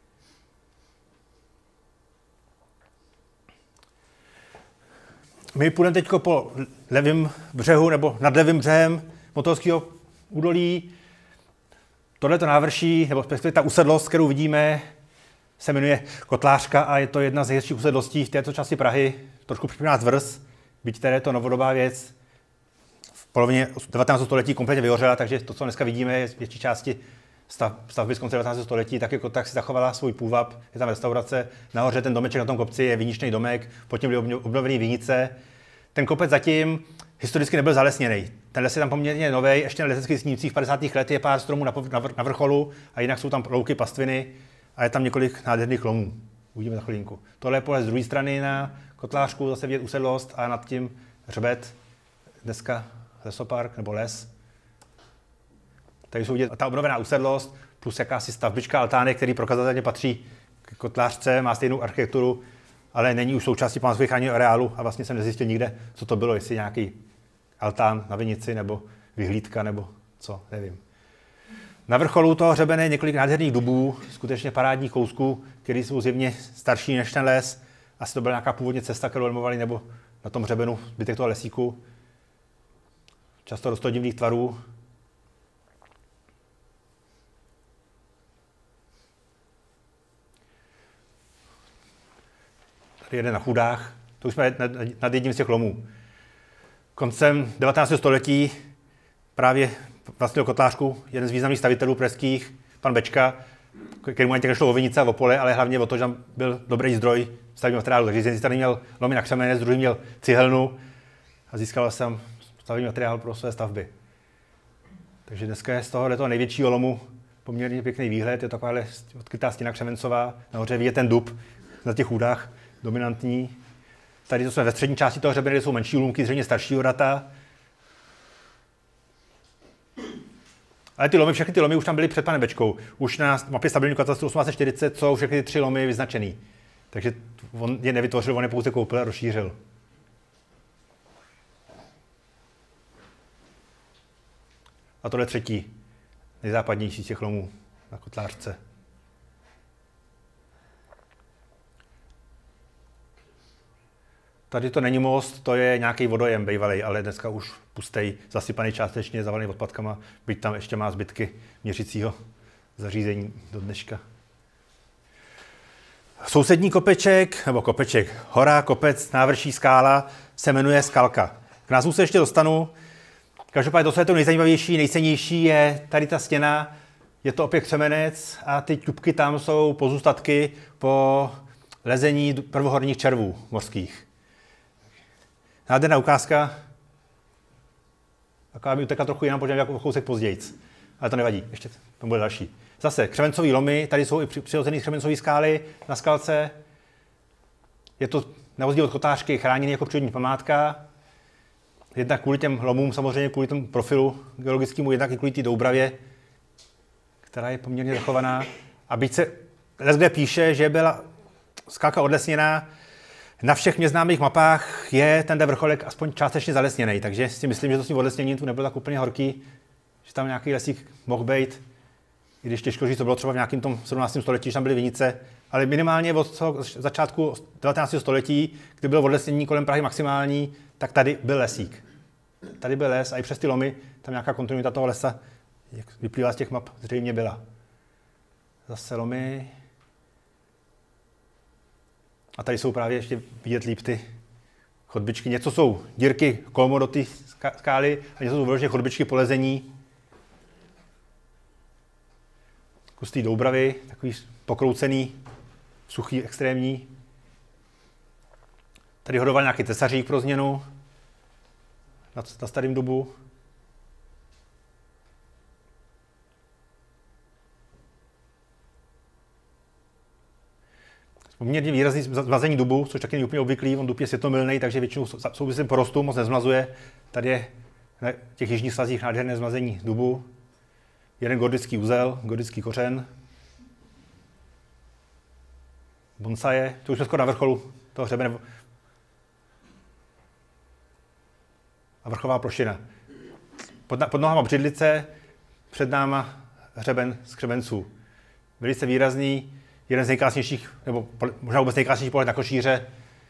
My půjdeme teď po levém břehu nebo nad levým břehem Motolského údolí. Tohleto návrší, nebo ta usedlost, kterou vidíme, se jmenuje Kotlářka a je to jedna z nejhezčích usedlostí v této části Prahy. Trošku připomíná Tvrz, byť tady je to novodobá věc. V polovině 19. století kompletně vyhořela, takže to, co dneska vidíme, je z větší části stavby z konce 19. století, tak si zachovala svůj půvab, je tam restaurace, nahoře ten domeček na tom kopci je viničný domek, potom byly obnovený vinice. Ten kopec zatím historicky nebyl zalesněný. Ten les je tam poměrně nový, ještě na leteckých snímcích v 50. letech je pár stromů na vrcholu a jinak jsou tam louky, pastviny a je tam několik nádherných lomů. Uvidíme za chvilinku. Tohle je pohled z druhé strany na Kotlářku, zase vidět usedlost a nad tím hřbet, dneska lesopark nebo les. Tady jsou vidět ta obnovená usedlost plus jakási stavbička altánek, který prokazatelně patří k Kotlářce, má stejnou architekturu, ale není už součástí památkově chráněného areálu a vlastně jsem nezjistil nikde, co to bylo, jestli nějaký altán na vinici nebo vyhlídka nebo co, nevím. Na vrcholu toho hřebene je několik nádherných dubů, skutečně parádních kousků, které jsou zjevně starší než ten les. Asi to byla nějaká původně cesta, kterou lemovali, nebo na tom hřebenu zbytek toho lesíku. Často rostou divných tvarů. Tady jeden na Chudách, to už jsme nad jedním z těch lomů. Koncem 19. století právě vlastnil Kotlářku jeden z významných stavitelů pražských, pan Bečka, kterému ani tak nešlo o vinice a o pole, ale hlavně o to, že tam byl dobrý zdroj stavebního materiálu. Takže jeden tady měl lomy na křemenec, druhý měl cihelnu a získal jsem stavební materiál pro své stavby. Takže dneska je z tohoto největšího lomu poměrně pěkný výhled, je taková odkrytá stěna křemencová, nahoře vidět ten dub na těch Chudách, dominantní. Tady to jsme ve střední části toho hřebene, kde jsou menší lůmky, zřejmě staršího data. Ale všechny ty lomy už tam byly před panem Bečkou. Už na mapě stabilního katastru 1840 jsou všechny ty 3 lomy vyznačený. Takže on je nevytvořil, on je pouze koupil a rozšířil. A tohle je třetí, nejzápadnější z těch lomů na Kotlářce. Tady to není most, to je nějaký vodojem bývalý, ale dneska už pustej, zasypaný částečně, zavalený odpadkama, byť tam ještě má zbytky měřicího zařízení do dneška. Sousední hora, kopec, návrší skála se jmenuje Skalka. K názvu se ještě dostanu. Každopádně to je to nejzajímavější, nejcennější je tady ta stěna, je to opět křemenec a ty ťupky tam jsou pozůstatky po lezení prvohorních červů mořských. Nádherná ukázka. Taková mi utekla trochu jinam, protože jako kousek později. Ale to nevadí, ještě to bude další. Zase křemencový lomy, tady jsou i přirozený křemencový skály na Skalce. Je to na rozdíl od Kotlářky chráněný jako přírodní památka. Jednak kvůli těm lomům, samozřejmě kvůli tomu profilu geologickému, jednak i kvůli té Doubravě, která je poměrně zachovaná. A byť se kde píše, že byla Skalka odlesněná, na všech mě známých mapách je ten vrcholek aspoň částečně zalesněný, takže si myslím, že to s tím odlesněním tu nebylo tak úplně horký, že tam nějaký lesík mohl být, i když těžko říct, to bylo třeba v nějakém tom 17. století, že tam byly vinice, ale minimálně od začátku 19. století, kdy bylo odlesnění kolem Prahy maximální, tak tady byl lesík. Tady byl les a i přes ty lomy tam nějaká kontinuita toho lesa, jak vyplývá z těch map, zřejmě byla. Zase lomy. A tady jsou právě ještě vidět líp ty chodbičky. Něco jsou dírky kolmo do té skály a něco jsou vyloženě chodbičky po lezení. Kus té Doubravy, takový pokroucený, suchý, extrémní. Tady hodoval nějaký tesařík pro změnu na starém dubu. Poměrně výrazný zmazení dubu, což taky není úplně obvyklý, on dub je světlomilný, takže většinou souvislým porostům moc nezmlazuje. Tady je na těch jižních svazích nádherné zmazení dubu. Jeden gordický uzel, gordický kořen. Bonsaje, to už jsme skoro na vrcholu toho hřebene. A vrchová plošina. Pod nohama břidlice, před náma hřeben z křebenců. Velice výrazný, jeden z nejkrásnějších, nebo možná vůbec nejkrásnější pohled na Košíře.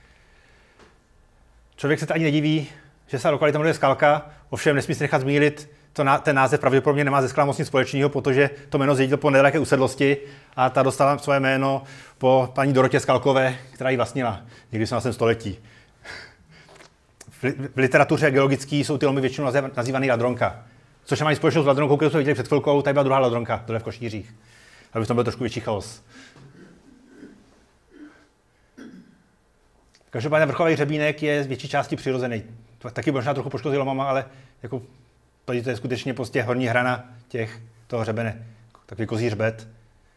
Člověk se ani nediví, že se lokalita jmenuje Skalka, ovšem nesmí se nechat zmýlit, ten název pravděpodobně nemá ze skalou moc nic společného, protože to jméno zdědil po nedaleké usedlosti a ta dostala své jméno po paní Dorotě Skalkové, která ji vlastnila někdy v 17. století. V literatuře geologické jsou ty lomy většinou nazývané Jadronka, Což mají společnost s ladronkou, kterou jsme viděli před chvilkou, tady byla druhá ladronka, dole v Košířích. Aby v tom byl trošku větší chaos. Každopádně vrcholový hřebínek je z větší části přirozený. Taky možná trochu poškozil lomama, ale jako, to je skutečně prostě horní hrana toho hřebene. Takový kozí hřbet.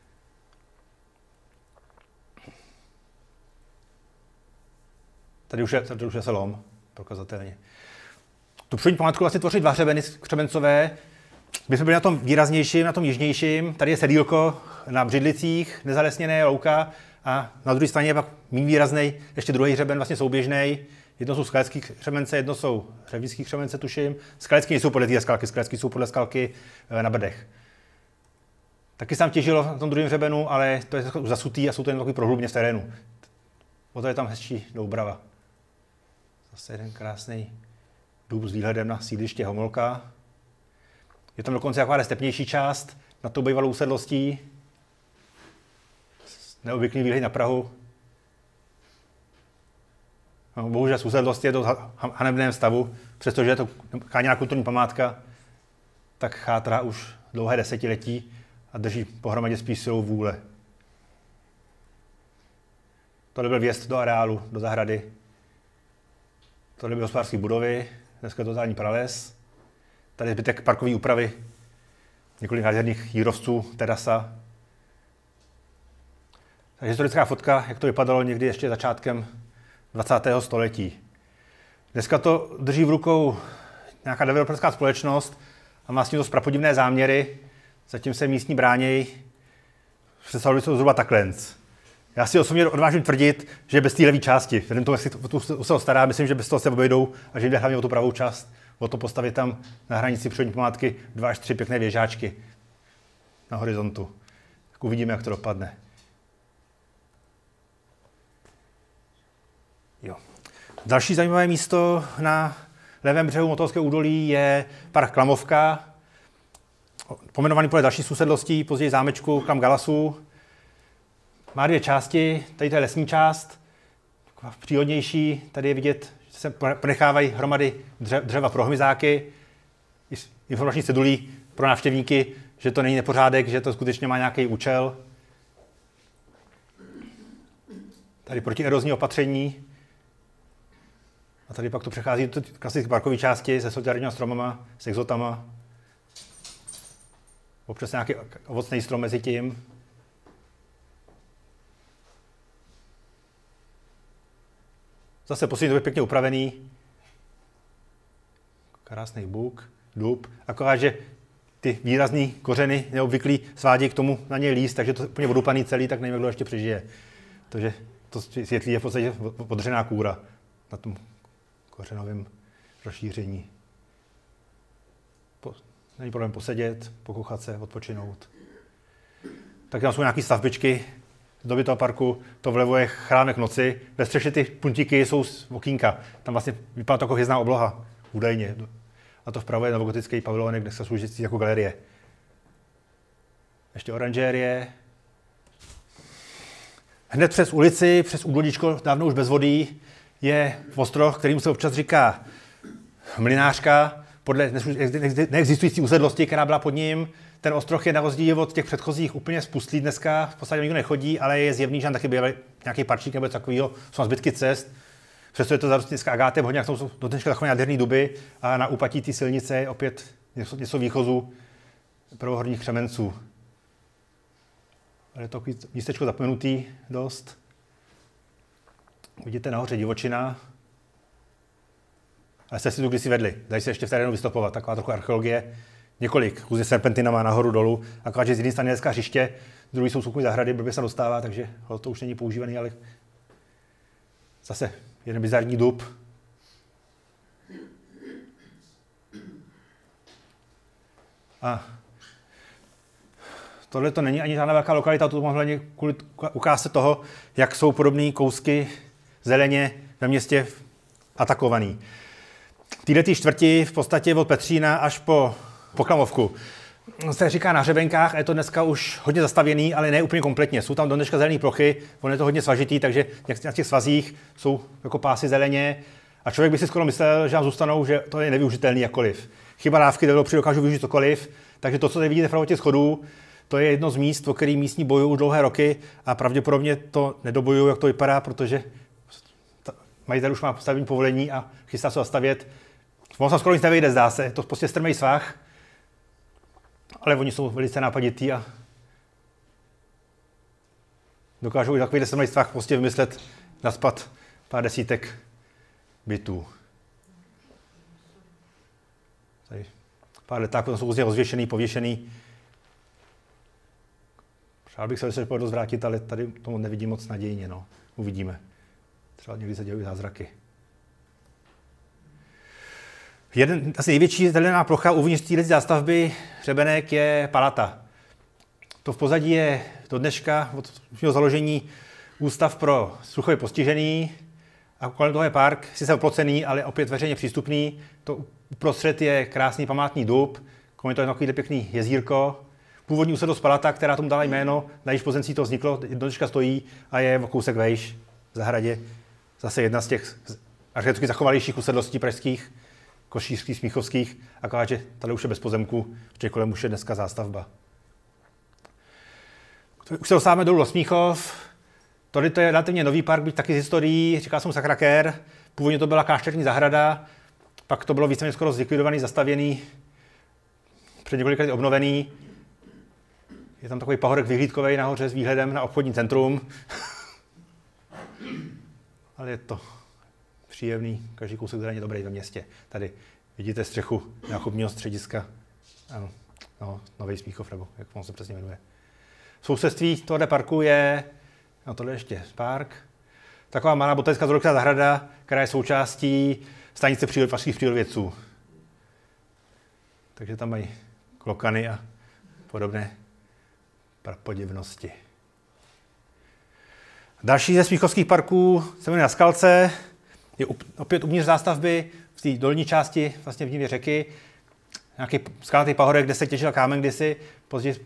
Tady už je se lom, prokazatelně. Tu přední památku vlastně tvoří dva hřebeny křemencové. My jsme byli na tom výraznějším, na tom jižnějším. Tady je sedílko na Břidlicích, nezalesněné louka. A na druhé straně je pak méně výrazný ještě druhý hřeben, vlastně souběžný. Jedno jsou skalecké křemence, jedno jsou hřebnické křemence, tuším. Skalecké nejsou podle té skalky, skalecké jsou podle skalky na Brdech. Taky se tam těžilo na tom druhém hřebenu, ale to je už zasutý a jsou to jen takový prohlubně v terénu. O to je tam hezčí Doubrava. Zase jeden krásný důb s výhledem na sídliště Homolka. Je tam dokonce taková stepnější část nad tou bývalou usedlostí. Neobvyklý výhled na Prahu. No, bohužel z usedlosti je to v hanebném stavu, přestože je to chráněná kulturní památka, tak chátrá už dlouhé desetiletí a drží pohromadě spíš silou vůle. Tohle byl vjezd do areálu, do zahrady. Tohle byly hospodářské budovy, dneska je to totální prales. Tady je zbytek parkové úpravy, několik nádherných jírovců, terasa. Takže historická fotka, jak to vypadalo někdy ještě začátkem 20. století. Dneska to drží v rukou nějaká developerská společnost a má s tím dost prapodivné záměry. Zatím se místní bráněj představili jsou zhruba takhle. Já si osobně odvážím tvrdit, že bez té levé části, vzhledem tomu, jak se to stará, myslím, že bez toho se obejdou a že jde hlavně o tu pravou část. O to postavit tam na hranici přírodní památky 2 až 3 pěkné věžáčky na horizontu. Tak uvidíme, jak to dopadne. Jo. Další zajímavé místo na levém břehu Motolského údolí je park Klamovka, pomenovaný podle další usedlostí, později zámečku Klam Galasů. Má 2 části, tady to je lesní část, taková přírodnější, tady je vidět, že se ponechávají hromady dřeva pro hmyzáky, informační cedulí pro návštěvníky, že to není nepořádek, že to skutečně má nějaký účel. Tady protierozní opatření. A tady pak to přechází do klasické parkové části se solitárníma stromama, s exotama. Občas nějaký ovocný strom mezi tím. Zase poslední době pěkně upravený. Krásný buk, dub. Akorát, že ty výrazný kořeny neobvyklý svádějí k tomu na něj líst, takže to je úplně vodupaný celý, tak nevím, kdo ještě přežije. Takže to světlí je v podstatě odřená kůra na tom kořenovém rozšíření. Není problém posedět, pokouchat se, odpočinout. Tak tam jsou nějaké stavbičky z doby toho parku, to vlevo je chrámek noci, ve střeše ty puntíky jsou z okýnka, tam vlastně vypadá to jako hvězdná obloha, údajně. A to vpravo je novogotický pavilonek, kde se slouží jako galerie. Ještě oranžérie. Hned přes ulici, přes údolíčko, dávno už bez vody, je ostroh, kterým se občas říká Mlynářka, podle neexistující usedlosti, která byla pod ním. Ten ostroh je na rozdíl od těch předchozích úplně spustlý dneska, v podstatě nikdo nechodí, ale je zjevný, že tam taky byl nějaký parčík nebo takového, jsou zbytky cest. Přesto je to zarostlé dneska agátem, hodně, jak jsou do dneška takové nádherné duby a na úpatí té silnice je opět něco výchozu prvohorních křemenců. Ale je to místečko zapomenutý dost. Vidíte nahoře divočina. Ale jste si tu kdysi vedli. Dají se ještě v terénu vystopovat. Taková trochu archeologie. Několik různě serpentinama nahoru dolů. Akorát, že z jedné strany je hezká hřiště, z druhé jsou soukromé zahrady, blbě se dostává, takže to už není používaný, ale zase jeden bizarní dub. A tohle to není ani žádná velká lokalita, to mám hlavně kvůli ukázce toho, jak jsou podobné kousky zeleně ve městě atakovaný. V této čtvrti v podstatě od Petřína až po Klamovku se říká na hřebenkách a je to dneska už hodně zastavěný, ale ne úplně kompletně. Jsou tam do dneška zelené plochy, ono je to hodně svažitý, takže na těch svazích jsou jako pásy zeleně a člověk by si skoro myslel, že tam zůstanou, že to je nevyužitelný jakkoliv. chyba dávky, kde dokážu využít cokoliv. Takže to, co tady vidíte v těch schodů, to je jedno z míst, o který místní bojují už dlouhé roky a pravděpodobně to nedobojují, jak to vypadá, protože majitel už má stavební povolení a chystá se zastavět. On se skoro nic nevyjde, zdá se, to prostě strmej svah, ale oni jsou velice nápaditý a dokážou i takový strmej svah prostě vymyslet naspat pár desítek bytů. Tady pár letáků jsou různě rozvěšený, pověšený. Přál bych se povedl zvrátit, ale tady tomu nevidím moc nadějně. No. Uvidíme. Třeba někdy se dělají zázraky. Asi největší zelená plocha uvnitř této zástavby hřebenek je palata. To v pozadí je do dneška od svého založení ústav pro sluchově postižený a kolem toho je park, sice oplocený, ale opět veřejně přístupný. To uprostřed je krásný památný dub, kolem toho je takový pěkný jezírko. Původní usedlost palata, která tomu dala jméno, na jejíž pozemcích to vzniklo, do dneška stojí a je o kousek vejš v zahradě. Zase jedna z těch architektonicky zachovalějších usedlostí pražských, košířských, smíchovských, akorát, že tady už je bez pozemku, protože kolem už je dneska zástavba. Už se dostáváme dolů do Smíchov. Tady to je relativně nový park, byť taky z historií, říká se mu Sakrakér. Původně to byla klášterní zahrada, pak to bylo víceméně skoro zlikvidovaný, zastavěný, před několika lety obnovený. Je tam takový pahorek vyhlídkový nahoře s výhledem na obchodní centrum. Ale je to příjemný, každý kousek zraně dobrý ve městě. Tady vidíte střechu nákupního střediska, ano, no, Nový Smíchov, nebo jak on se přesně jmenuje. V sousedství tohoto parku je, no tohle ještě park, taková malá botanická zoologická zahrada, která je součástí stanice pražských přírodovědců. Takže tam mají klokany a podobné prapodivnosti. Další ze smíchovských parků se jmenuje Na Skalce, je opět uvnitř zástavby v té dolní části vlastně v nivě řeky. Nějaký skalnatý pahorek, kde se těžil kámen kdysi, později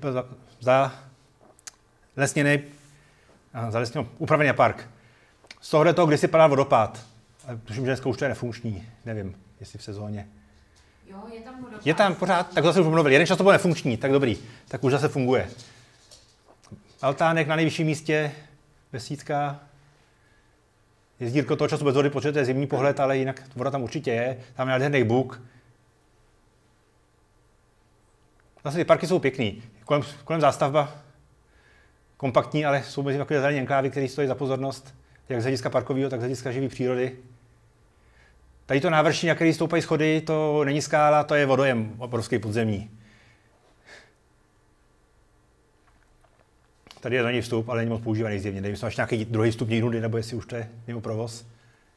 upravený park. Z toho kdysi padal vodopád. Ale tuším, že dneska už to je nefunkční. Nevím, jestli v sezóně. Jo, je tam vodopád. Je tam pořád, tak zase už mluvil. Jeden čas to bylo nefunkční, tak dobrý. Tak už zase funguje. Altánek na nejvyšším místě, vesítka. Jezdírko toho času bez vody, protože to je zimní pohled, ale jinak voda tam určitě je. Tam je nádherný buk. Zase ty parky jsou pěkný. Kolem zástavba kompaktní, ale jsou mezi takové zelené enklávy, které stojí za pozornost, jak z hlediska parkového, tak z hlediska živé přírody. Tady to návrší, na který stoupají schody, to není skála, to je vodojem obrovský podzemní. Tady je na něj vstup, ale není moc používaný zjevně. Nevím, jestli máš nějaký druhý stup jinudy, nebo jestli už to je mimo provoz.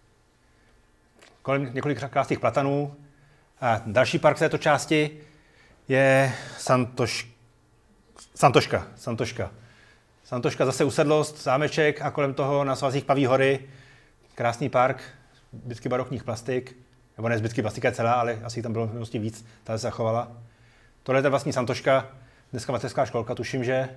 Kolem několik krásných platanů. A další park z této části je Santoška. Santoška zase usedlost, zámeček a kolem toho na svazích Paví hory. Krásný park, zbytky barokních plastik. Nebo ne zbytky plastika celá, ale asi tam bylo vlastně víc, ta se zachovala. Tohle je vlastní Santoška, dneska mateřská školka, tuším, že.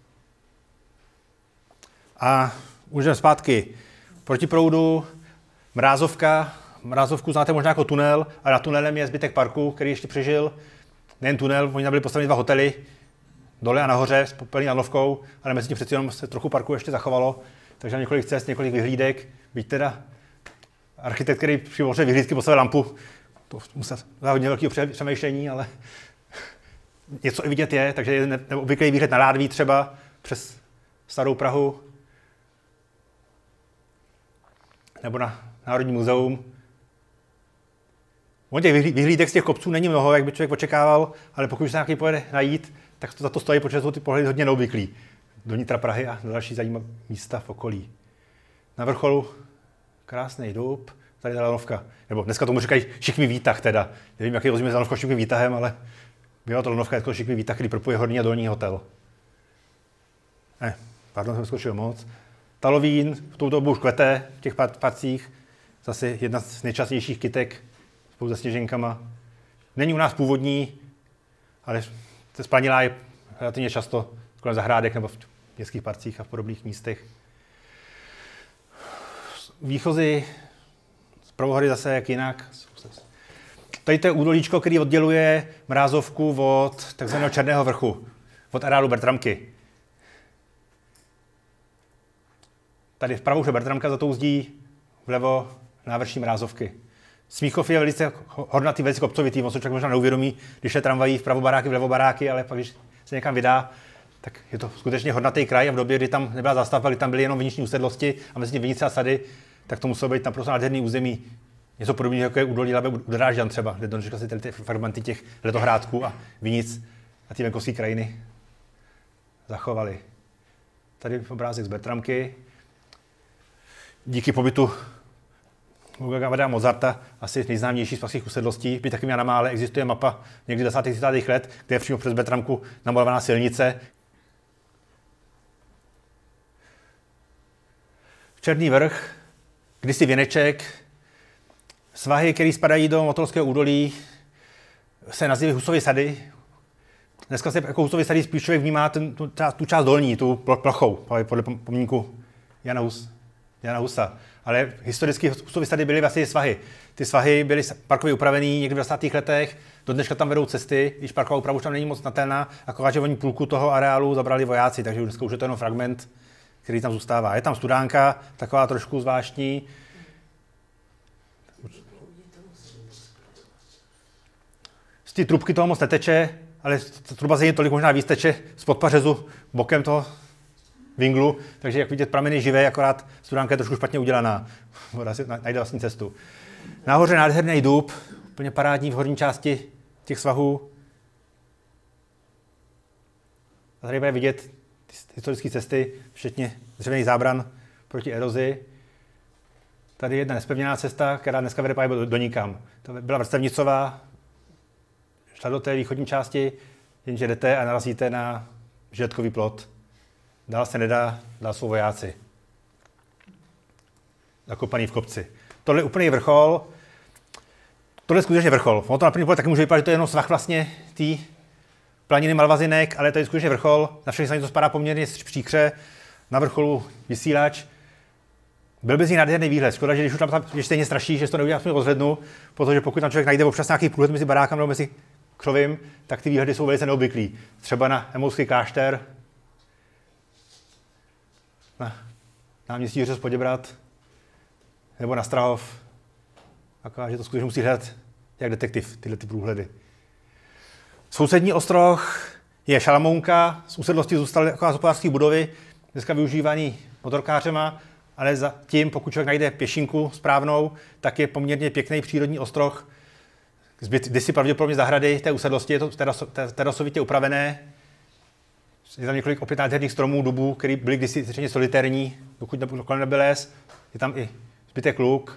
A už jdeme zpátky. Proti proudu, Mrázovku znáte možná jako tunel, ale nad tunelem je zbytek parku, který ještě přežil. Nejen tunel, oni tam byli postaveni 2 hotely, dole a nahoře s popelní nadlovkou, ale mezi tím přeci jenom se trochu parku ještě zachovalo. Takže několik cest, několik vyhlídek. Byť teda architekt, který při vyhlídky postavil lampu, to musel za hodně velkého přemýšlení, ale něco i vidět je, takže je obvyklý výhled na Ládví třeba přes Starou Prahu nebo na Národní muzeum. Těch vyhlídek z těch kopců není mnoho, jak by člověk očekával, ale pokud se nějaký pojede najít, tak to za to stojí, protože jsou ty pohledy hodně neobvyklý. Do nitra Prahy a do další zajímavé místa v okolí. Na vrcholu krásný dub, tady je lanovka. Nebo dneska tomu říkají šikmý výtah teda. Nevím, jaký rozdíl mezi lanovkou a šikmým výtahem, ale byla to lanovka jako šikmý výtah, který propojuje horní a dolní hotel. Jsem skočil moc. Talovín v tou dobu už kvete v těch parcích. Zase jedna z nejčastějších kytek spolu se sněženkama. Není u nás původní, ale se splanilá je relativně často kolem zahrádek nebo v městských parcích a v podobných místech. Výchozy z Pravohory zase jak jinak. Tady to je údolíčko, který odděluje Mrázovku od takzvaného Černého vrchu, od areálu Bertramky. Tady vpravo už je Bertramka za tou zdí, vlevo návrší Mrázovky. Smíchov je velice hornatý, velice kopcovitý, on se člověk možná neuvědomí, když je tramvají vpravo baráky, vlevo baráky, ale pak když se někam vydá, tak je to skutečně hornatý kraj a v době, kdy tam nebyla zástavba, kdy tam byly jenom viniční usedlosti a mezi vinice a sady, tak to muselo být naprosto nádherný území. Něco podobného, jako je údolí Labe u Drážďan třeba, kde dodneška si ty fragmenty těch letohrádků a vinic a ty venkovské krajiny zachovaly. Tady obrázek z Bertramky. Díky pobytu Wolfganga Mozarta, asi nejznámější z pražských usedlostí, byť taky na Mále existuje mapa někdy 20. 30. let, kde je přímo přes Bertramku namalovaná silnice. Černý vrch, kdysi věneček, svahy, které spadají do Motolského údolí, se nazývají Husovy sady. Dneska se jako Husovy sady spíš člověk vnímá tu část dolní, tu plochou, podle pomníku Jana Husa. Ale historicky Husovy sady byly vlastně svahy. Ty svahy byly parkově upravený někdy v 20. letech, do dneška tam vedou cesty, když parková úprava už tam není moc znatelná, akorát, že oni půlku toho areálu zabrali vojáci, takže dneska už je to jenom fragment, který tam zůstává. Je tam studánka, taková trošku zvláštní. Z té trubky toho moc neteče, ale truba z tolik možná víc teče spod pařezu bokem toho vinglu, takže jak vidět, pramen je živé, akorát studánka je trošku špatně udělaná. Voda si najde vlastní cestu. Nahoře nádherný dub, úplně parádní v horní části těch svahů. A tady bude vidět historické cesty, včetně dřevěných zábran proti erozi. Tady je jedna nespevněná cesta, která dneska vede právě do nikam. To byla vrstevnicová, šla do té východní části, jenže jdete a narazíte na žletkový plot. Dál se nedá, dál jsou vojáci. Zakopaný v kopci. Tohle je úplný vrchol. Tohle je skutečně vrchol. Ono to na první pohled taky může vypadat, že to je jenom svah vlastně té planiny Malvazinek, ale to je skutečně vrchol. Na všechny straně to spadá poměrně příkře. Na vrcholu vysílač. Byl by z ní nádherný výhled. Škoda, že když už tam je stejně straší, že to neudělá aspoň rozhlednu, protože pokud tam člověk najde občas nějaký průhled mezi barákami nebo mezi křovím, tak ty výhledy jsou velice neobvyklý. Třeba na Emouský klášter, na náměstí Jiřího z Poděbrad, nebo na Strahov. Akorát, že to skutečně musí hledat jak detektiv, tyhle ty průhledy. Sousední ostroh je Šalamounka, z usedlosti zůstaly takové hospodářské budovy, dneska využívaný motorkářema, ale zatím, pokud člověk najde pěšinku správnou, tak je poměrně pěkný přírodní ostroh, kdysi pravděpodobně zahrady té usedlosti, je to terasovitě upravené. Je tam několik opět nádherných stromů, dubů, které byly kdysi zřejmě solitérní, dokud kolem nebyl les. Je tam i zbytek luk.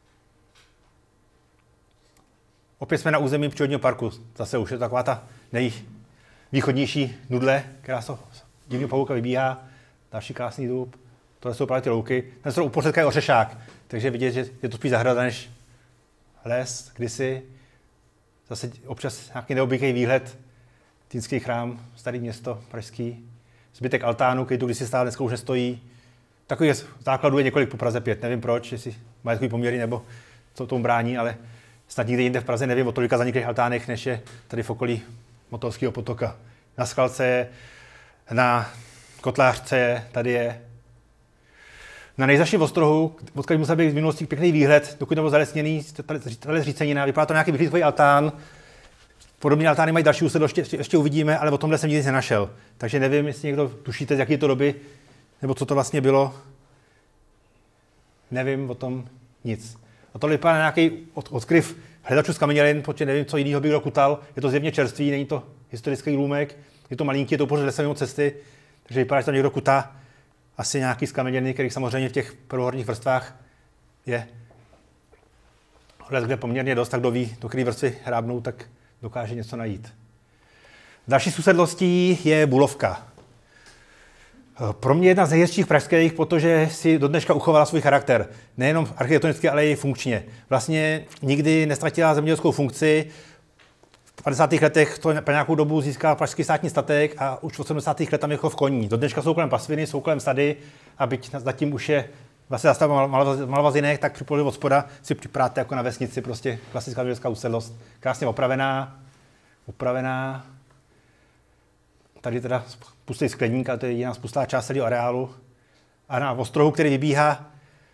Opět jsme na území přírodního parku. Zase už je to taková ta nejvýchodnější nudle, která z divného pavouka vybíhá. Další krásný dub. Tohle jsou právě ty louky. Ten strop uprostřed je ořešák, takže vidět, že je to spíš zahrada než les kdysi. Zase občas nějaký neobvyklý výhled. Týnský chrám, starý město pražský. Zbytek altánu, který tu kdysi stál, dneska už nestojí. Takových základů je několik po Praze 5. Nevím proč, jestli mají takový poměry nebo co tomu brání, ale snad nikde jinde v Praze nevím o tolika zaniklých altánech, než je tady v okolí Motolského potoka. Na Skalce, na Kotlářce, tady je. Na nejzaším ostrohu, odkud musel být v minulosti pěkný výhled, dokud nebyl zalesněný, tady zřícenina, vypadá to nějaký vyhlídkový altán. Podobné altány mají další usedlosti, ještě uvidíme, ale o tomhle jsem nic nenašel. Takže nevím, jestli někdo tušíte, z jaké to doby, nebo co to vlastně bylo. Nevím o tom nic. A tohle vypadá na nějaký odkryv hledačů z kamenělin, protože nevím, co jiného by kdo kutal. Je to zjevně čerstvý, není to historický lůmek, je to malinký, je to upořád lesem mimo cesty, takže vypadá, že tam někdo kutá asi nějaký z kamenělin, kterých samozřejmě v těch prvohorních vrstvách je les, kde poměrně dost, tak kdo ví, do které vrstvy hrábnou, tak dokáže něco najít. Další z usedlostí je Bulovka. Pro mě jedna z nejhezčích pražských, protože si do dneška uchovala svůj charakter. Nejenom architektonicky, ale i funkčně. Vlastně nikdy neztratila zemědělskou funkci. V 50. letech to po nějakou dobu získal pražský státní statek a už v 80. letech tam jako v koní. Do dneška jsou kolem pasviny, jsou kolem sady a byť zatím už je vlastně zastavba Malvazinek, tak při od spoda si připráte jako na vesnici, prostě klasická zemědělská usedlost. Krásně opravená. Tady teda pustý skleník, ale to je jediná spustá část celého areálu. A na ostrohu, který vybíhá,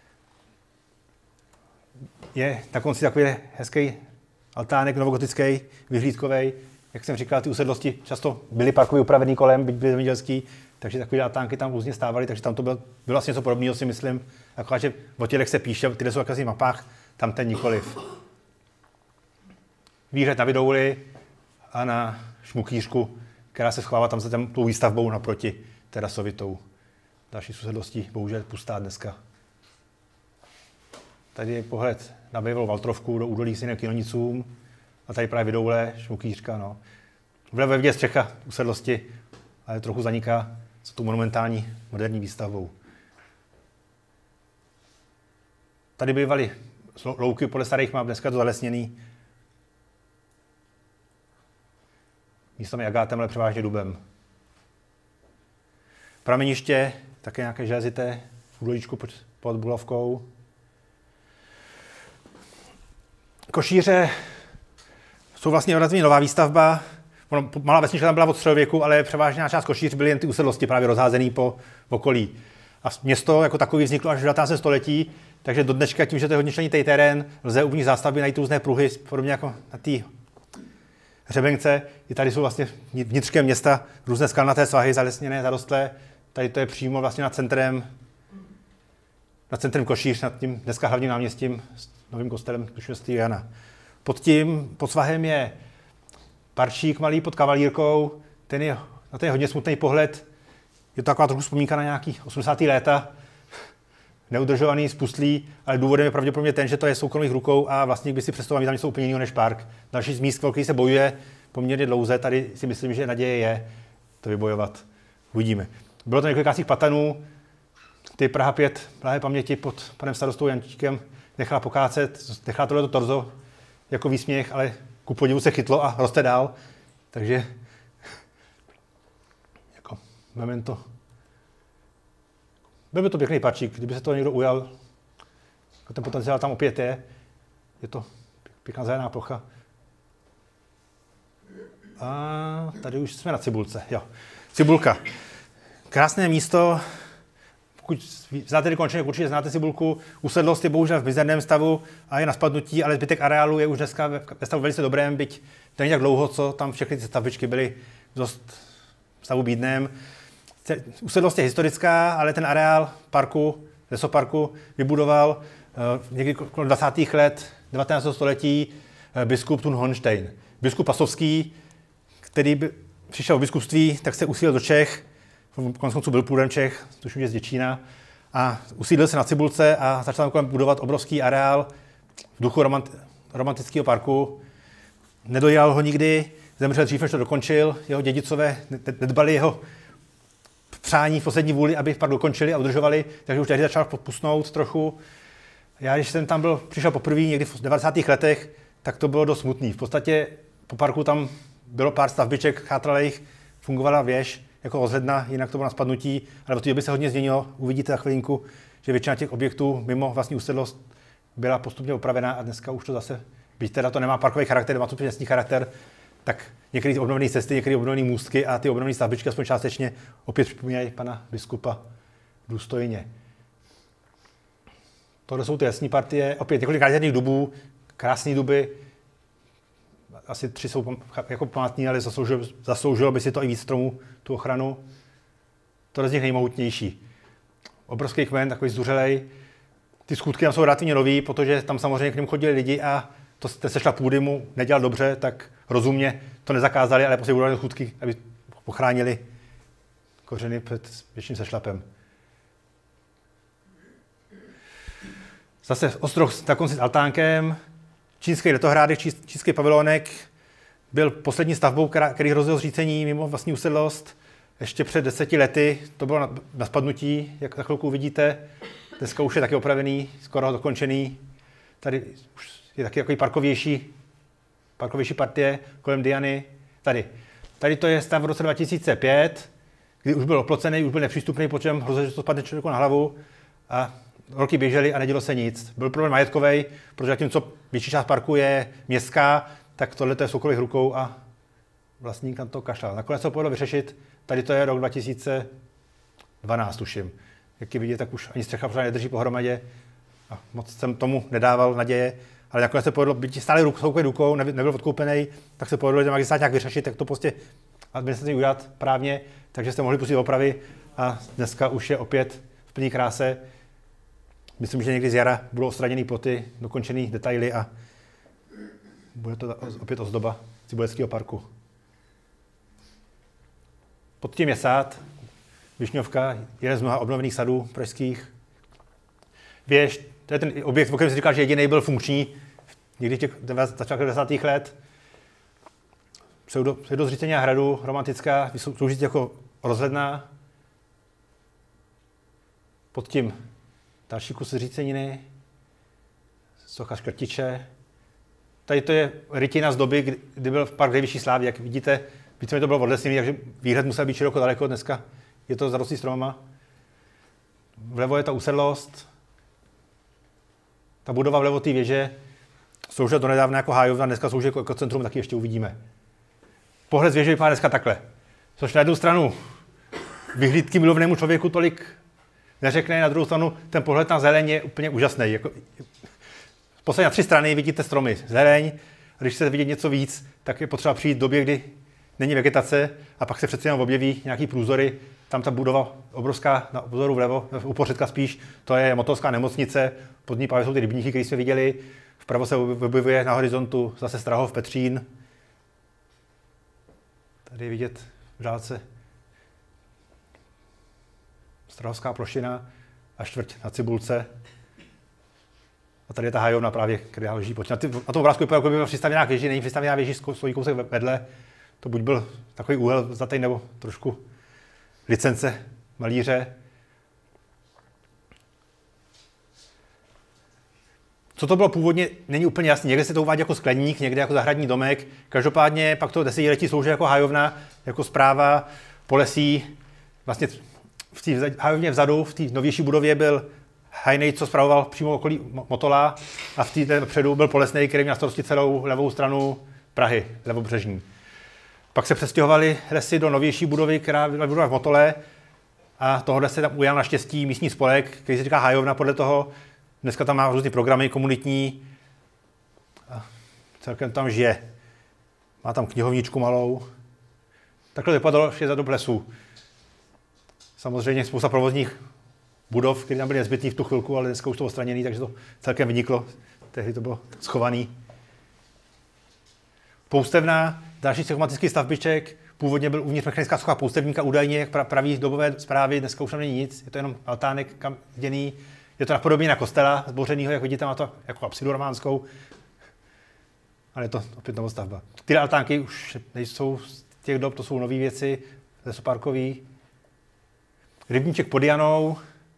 je na konci takový hezký altánek novogotický, vyhlídkový. Jak jsem říkal, ty usedlosti často byly parkově upravený kolem, byť byly zemědělský, takže takové altánky tam různě stávaly, takže tam to bylo vlastně něco podobného, si myslím. Akorát, že o tělech se píše, tyhle jsou jakých mapách, tam ten nikoliv. Výhled na Vidouli a na Šmukýřku, která se schovává tam za tou výstavbou naproti terasovitou. Další usedlosti bohužel pustá dneska. Tady je pohled na bývalou Valtrovku do údolí synem Kynonicům a tady právě Vidoule, Šmukýřka. No. Vlevo je vidět střecha usedlosti, ale trochu zaniká s tou monumentální moderní výstavbou. Tady bývaly louky podle starých map, dneska je to zalesněný. Místami agátem, ale převážně dubem. Prameniště, také nějaké železité údolíčku pod Bulovkou. Košíře jsou vlastně relativně nová výstavba. Malá vesnička tam byla od středověku, ale převážná část Košíř byly jen ty usedlosti právě rozházený po okolí. A město jako takový vzniklo až v 19. století, takže do dneška, tím, že to je hodně členitý terén, lze uvnitř zástavby najít různé pruhy, podobně jako na té hřebence. I tady jsou vlastně vnitřkem města různé skalnaté svahy, zalesněné, zarostlé. Tady to je přímo vlastně nad centrem Košíř, nad tím dneska hlavním náměstím s novým kostelem sv. Jana. Pod svahem je parčík malý pod kavalírkou, ten je hodně smutný pohled. Je to taková trochu vzpomínka na nějaký 80. léta, neudržovaný, spustlý, ale důvodem je pravděpodobně ten, že to je soukromých rukou a vlastník by si představoval mít tam něco úplně jiného než park. Další z míst, který se bojuje poměrně dlouze, tady si myslím, že naděje je to vybojovat. Uvidíme. Bylo to několik krásných patanů, ty Praha 5, Prahy paměti pod panem starostou Jančíkem nechala pokácet, nechala tohleto torzo jako výsměch, ale ku podivu se chytlo a roste dál. Takže jako memento. Byl by to pěkný parčík, kdyby se toho někdo ujal. Ten potenciál tam opět je. Je to pěkná zelená plocha. A tady už jsme na Cibulce. Jo. Cibulka. Krásné místo. Pokud znáte Likončenek, určitě znáte Cibulku. Usedlost je bohužel v mizerném stavu a je na spadnutí, ale zbytek areálu je už dneska ve stavu velice dobrém, byť to není tak dlouho, co tam všechny ty stavbičky byly dost v stavu bídném. Usedlost je historická, ale ten areál parku, lesoparku vybudoval někdy kolem 20. let 19. století biskup Thun Hohenstein. Biskup Pasovský, který přišel v biskupství, tak se usídlil do Čech, koneckonců byl původem Čech, tuším, že z Děčína, a usídlil se na Cibulce a začal kolem budovat obrovský areál v duchu romantického parku. Nedojal ho nikdy, zemřel dřív, než to dokončil, jeho dědicové nedbali jeho přání v poslední vůli, aby park dokončili a udržovali, takže už tehdy začal popusnout trochu. Já, když jsem tam přišel poprvé někdy v 90. letech, tak to bylo dost smutný. V podstatě po parku tam bylo pár stavbiček chátralých, fungovala věž jako rozhledna, jinak to bylo na spadnutí, ale od té doby se hodně změnilo. Uvidíte za chvilinku, že většina těch objektů mimo vlastní usedlost byla postupně opravená a dneska už to zase, byť teda to nemá parkový charakter, má to městský charakter, tak některé obnovené cesty, některé obnovené můstky a ty obnovené stavbičky aspoň částečně opět připomínají pana biskupa důstojně. Tohle jsou ty jasní partie, opět několik nádherných dubů, krásné duby, asi 3 jsou jako památní, ale zasloužilo by si to i víc stromů, tu ochranu. To z nich nejmohutnější. Obrovský kmen, takový zduřelej. Ty skutky tam jsou relativně nový, protože tam samozřejmě k němu chodili lidi a ten sešlap půdy mu nedělal dobře, tak rozumně to nezakázali, ale prostě budovali skutky, aby ochránili kořeny před větším sešlapem. Zase ostroh na konci s altánkem, čínský letohrádek, čínský pavilonek, byl poslední stavbou, který hrozil zřícení mimo vlastní usedlost. Ještě před 10 lety to bylo na spadnutí, jak za chvilku uvidíte. Dneska už je taky opravený, skoro dokončený. Tady už je taky takový parkovější partie kolem Diany. Tady to je stav v roce 2005, kdy už byl oplocený, už byl nepřístupný, protože hrozil, že to spadne člověku na hlavu. A roky běžely a nedělo se nic. Byl problém majetkový, protože zatímco větší část parku je městská, tak tohle je v soukromých rukou a vlastník na to kašlal. Nakonec se ho povedlo vyřešit, tady to je rok 2012, tuším. Jak vidíte, tak už ani střecha pořád nedrží pohromadě a moc jsem tomu nedával naděje, ale nakonec se povedlo, byť stále soukromou rukou, nebyl odkoupený, tak se povedlo, že magistrát nějak vyřešit, tak to prostě administrativně udělat právně, takže jste mohli pustit opravy a dneska už je opět v plné kráse. Myslím, že někdy z jara budou odstraněny ploty, dokončený detaily a bude to opět ozdoba Cibuleckého parku. Pod tím je sád, Višňovka, jeden z mnoha obnovených sadů pražských. Věž, to je ten objekt, o kterém se říkal, že jediný byl funkční někdy v těch začátku 90. let. Pseudozřícení hradu, romantická, sloužící jako rozhledna. Pod tím další kus zříceniny, socha Škrtiče. Tady to je rytina z doby, kdy byl park nejvyšší slávy. Jak vidíte, víceméně to bylo odlesněný, takže výhled musel být široko daleko. Dneska je to zarostlý stromama. Vlevo je ta usedlost. Ta budova vlevo té věže sloužila donedávna jako hájovna, dneska slouží jako ekocentrum, taky ještě uvidíme. Pohled z věže vypadá dneska takhle. Což na jednu stranu vyhlídky milovnému člověku tolik neřekne, na druhou stranu ten pohled na zeleň je úplně úžasný. Jako, poslední na 3 strany vidíte stromy, zeleň, a když chcete vidět něco víc, tak je potřeba přijít v době, kdy není vegetace a pak se přece jenom objeví nějaký průzory. Tam ta budova obrovská, na obzoru vlevo, uprostředka spíš, to je Motolská nemocnice, pod ní právě jsou ty rybníky, které jsme viděli. Vpravo se objevuje na horizontu zase Strahov, Petřín. Tady je vidět v dálce Strahovská plošina a čtvrť na Cibulce. A tady je ta hájovna právě, která leží na tom obrázku jako by byla přistavěná k věži, není přistavěná věži, stojí kousek vedle. To buď byl takový úhel zlatý nebo trošku licence malíře. Co to bylo původně, není úplně jasné. Někde se to uvádí jako skleník, někde jako zahradní domek. Každopádně pak to desetiletí slouží jako hájovna, jako správa polesí. Vlastně v té hájovně vzadu, v té novější budově byl hajnej, co spravoval přímo okolí Motola, a v té předu byl Polesnej, který měl na starosti celou levou stranu Prahy, levobřežní. Pak se přestěhovali lesy do novější budovy, která byla budova v Motole, a tohle se tam ujal naštěstí místní spolek, který se říká hájovna podle toho. Dneska tam má různé programy komunitní a celkem tam žije. Má tam knihovničku malou. Takhle vypadalo vše za dob lesů. Samozřejmě spousta provozních budov, které tam byly nezbytné v tu chvilku, ale dneska už to odstraněné, takže to celkem vyniklo. Tehdy to bylo schovaný. Poustevna, další schematický stavbiček. Původně byl uvnitř mechanická socha poustevníka, údajně, jak praví dobové zprávy, dneska už tam není nic, je to jenom altánek kam děný. Je to napodobně na kostela zbořenýho, jak vidíte, má to jako apsidu románskou. Ale je to opět novostavba. Ty altánky už nejsou z těch dob, to jsou nové věci, lesoparkový. Rybníček pod Janou.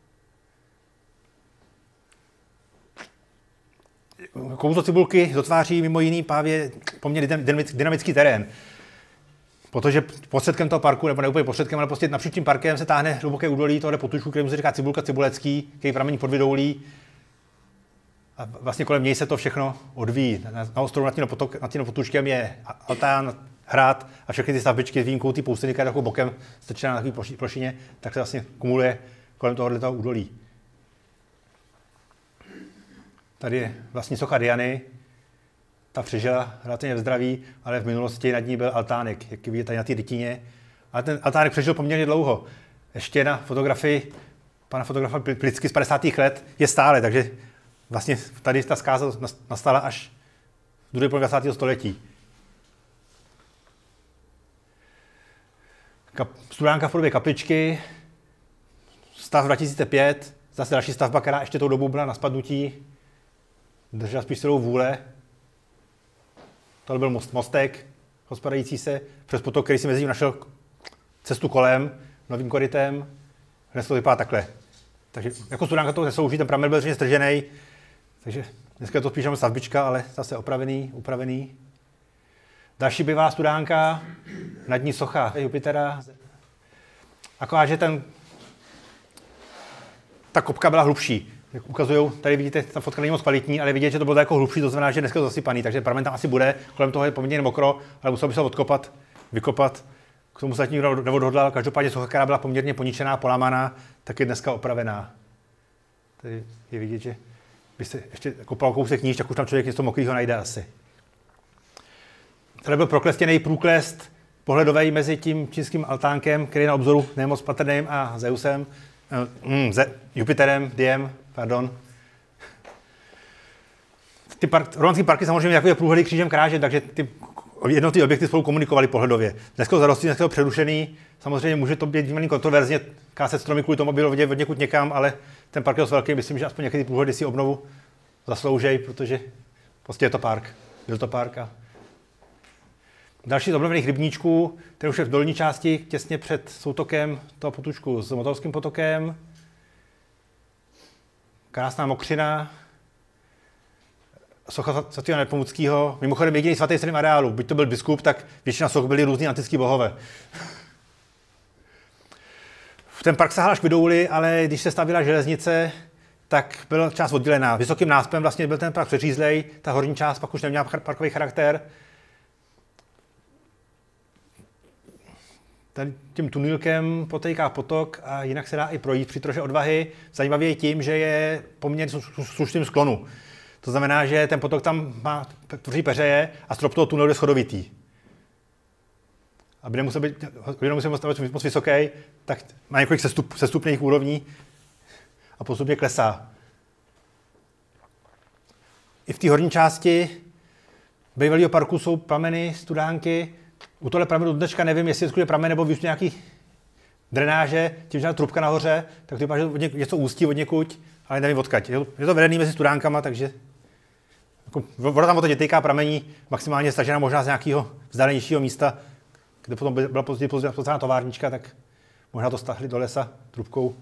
Kouzlo Cibulky dotváří mimo jiný právě poměrně dynamický terén. Protože prostředkem toho parku, nebo ne úplně prostředkem, ale prostě napříč tím parkem se táhne hluboké údolí tohle potušku, kterému se říká Cibulka Cibulecký, který pramení pod Vidoulí. A vlastně kolem něj se to všechno odvíjí. Na ostrovu nad tím potučkem je altán, hrad a všechny ty stavbičky s výjimkou ty poustiny, která jako bokem strčená na takové plošině, tak se vlastně kumuluje kolem tohoto údolí. Tady je vlastně socha Diany. Ta přežila relativně v zdraví, ale v minulosti nad ní byl altánek, jak vidíte tady na té rytině. Ale ten altánek přežil poměrně dlouho. Ještě na fotografii pana fotografa Plicky z 50. let je stále, takže vlastně tady ta zkáza nastala až v druhé polovině 20. století. Studánka v podobě kapličky, stav 2005, zase další stavba, která ještě tou dobu byla na spadnutí, držela spíš celou vůle. Tohle byl mostek, hospodající se přes potok, který si mezi tím našel cestu kolem, novým korytem. Dnes to vypadá takhle. Takže jako studánka to neslouží, ten pramen byl řečně stržený, takže dneska je to spíš jenom stavbička, ale zase upravený. Další bývá studánka, nad ní socha Jupitera. Akorát, že ta kopka byla hlubší. jak ukazují, tady vidíte, ta fotka není moc kvalitní, ale vidíte, že to bylo jako hlubší, to znamená, že dneska je zasypaný, takže pramen tam asi bude, kolem toho je poměrně mokro, ale musel by se ho odkopat, vykopat, k tomu se nikdo neodhodlal, každopádně socha, která byla poměrně poničená, polámaná, tak je dneska opravená. Tady je vidět, že by se ještě kopal kousek níž, tak už tam člověk něco mokrýho najde asi. Tady byl proklestěný průklest pohledový mezi tím čínským altánkem, který je na obzoru nemoc patrným, a Zeusem, Jupiterem, Diem, pardon. Ty romanské parky samozřejmě jako průhledy křížem krážem, takže ty jednotlivé objekty spolu komunikovaly pohledově. Dneska zarostlý, dneska přerušený, samozřejmě může to být vnímaný kontroverzně, káset stromy kvůli tomu bylo vidět od někud někam, ale ten park je dost velký, myslím, že aspoň některé ty průhledy si obnovu zasloužejí, protože prostě je to park, byl to park. A další z obnovených rybníčků, ten už je v dolní části, těsně před soutokem toho potučku s Motorským potokem. Krásná mokřina. Socha svatého Nepomuckého. Mimochodem jediný svatý v celém areálu. Byť to byl biskup, tak většina soch byly různý antický bohové. Ten park sahal až k Vidouli, ale když se stavila železnice, tak byla část oddělená. Vysokým náspem vlastně byl ten park přeřízlej, ta horní část pak už neměla parkový charakter. Tady tím tunelkem potéká potok a jinak se dá i projít při troše odvahy. Zajímavě je tím, že je poměrně slušným sklonu. To znamená, že ten potok tam má tvoří peřeje a strop toho tunelu je schodovitý. Aby nemusel být moc vysoký, tak má několik sestupných úrovní a postupně klesá. I v té horní části bývalého parku jsou prameny, studánky. U tohle pramenu do dneška nevím, jestli je skutečně pramen nebo vyšší nějaký drenáže, tím, že je trubka nahoře, tak to vypadá, že něco ústí od někud, ale nevím odkud. Je to vedený mezi studánkama, takže jako, voda tam odtud týká pramení, maximálně stažena možná z nějakého vzdálenějšího místa, kde potom byla později postavená továrnička, tak možná to stáhli do lesa trubkou.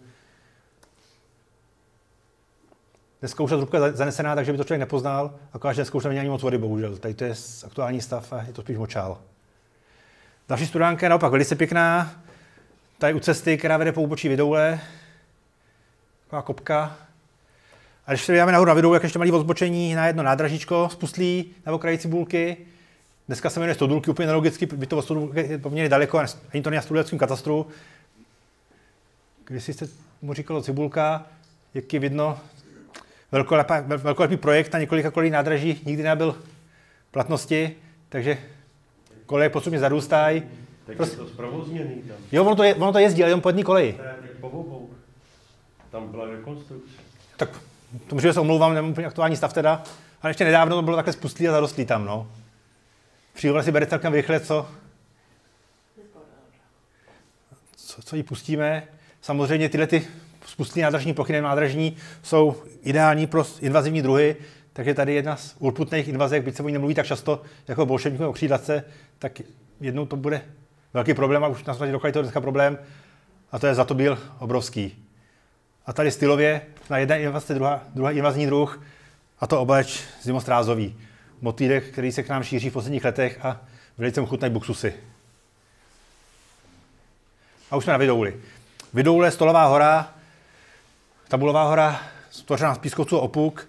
Dneska už ta trubka je zanesená, takže by to člověk nepoznal, akorát, že dneska už tam není ani moc vody, bohužel. Tady to je aktuální stav a je to spíš močál. Další studánka je naopak velice pěkná. Tady u cesty, která vede po úbočí Vidoule. Taková kopka. A když se vydáme nahoru na Vidoule, jak ještě malý odbočení na jedno nádražíčko spustlí na okraji Cibulky. Dneska se jmenuje Stodulky, úplně nelogicky, by to od Stodulky je poměrně daleko, ani to není na studeckém katastru. Když jste mu říkalo Cibulka, jak je vidno, velkolepý projekt na několika kolejí nádraží nikdy nebyl platnosti, takže koleje postupně zarůstají. Tak je to zprovozněný tam. Jo, ono to jezdí, ale jenom po jedné koleji. To je po obou. Tam byla rekonstrukce. Tak to můžeme se omlouvám, nemám úplně aktuální stav teda, ale ještě nedávno to bylo takhle spustlý a zarostlý tam, no. Příroda si bere celkem rychle, co jí pustíme. Samozřejmě tyhle ty spustlý nádražní plochy, nádražní, jsou ideální pro invazivní druhy, takže tady jedna z urputných invazek, byť se o ní nemluví tak často jako bolševníkové okřídlatce, tak jednou to bude velký problém a už na světě dokonce to dneska problém a to je zlatobíl obrovský. A tady stylově na jedna invazce, druhá invazní druh a to obleč zimostrázový. Motýlek, který se k nám šíří v posledních letech a velice chutnají buksusy. A už jsme na Vidouli. Vidoule, Stolová hora, Tabulová hora, stvořená z pískovců a opuk.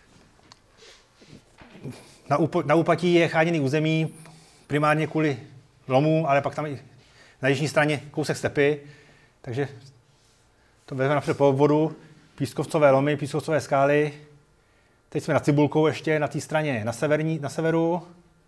Na úpatí je chráněný území, primárně kvůli lomu, ale pak tam i na jižní straně kousek stepy, takže to vezme napřed po obvodu, pískovcové lomy, pískovcové skály. Teď jsme nad Cibulkou ještě na té straně na severu.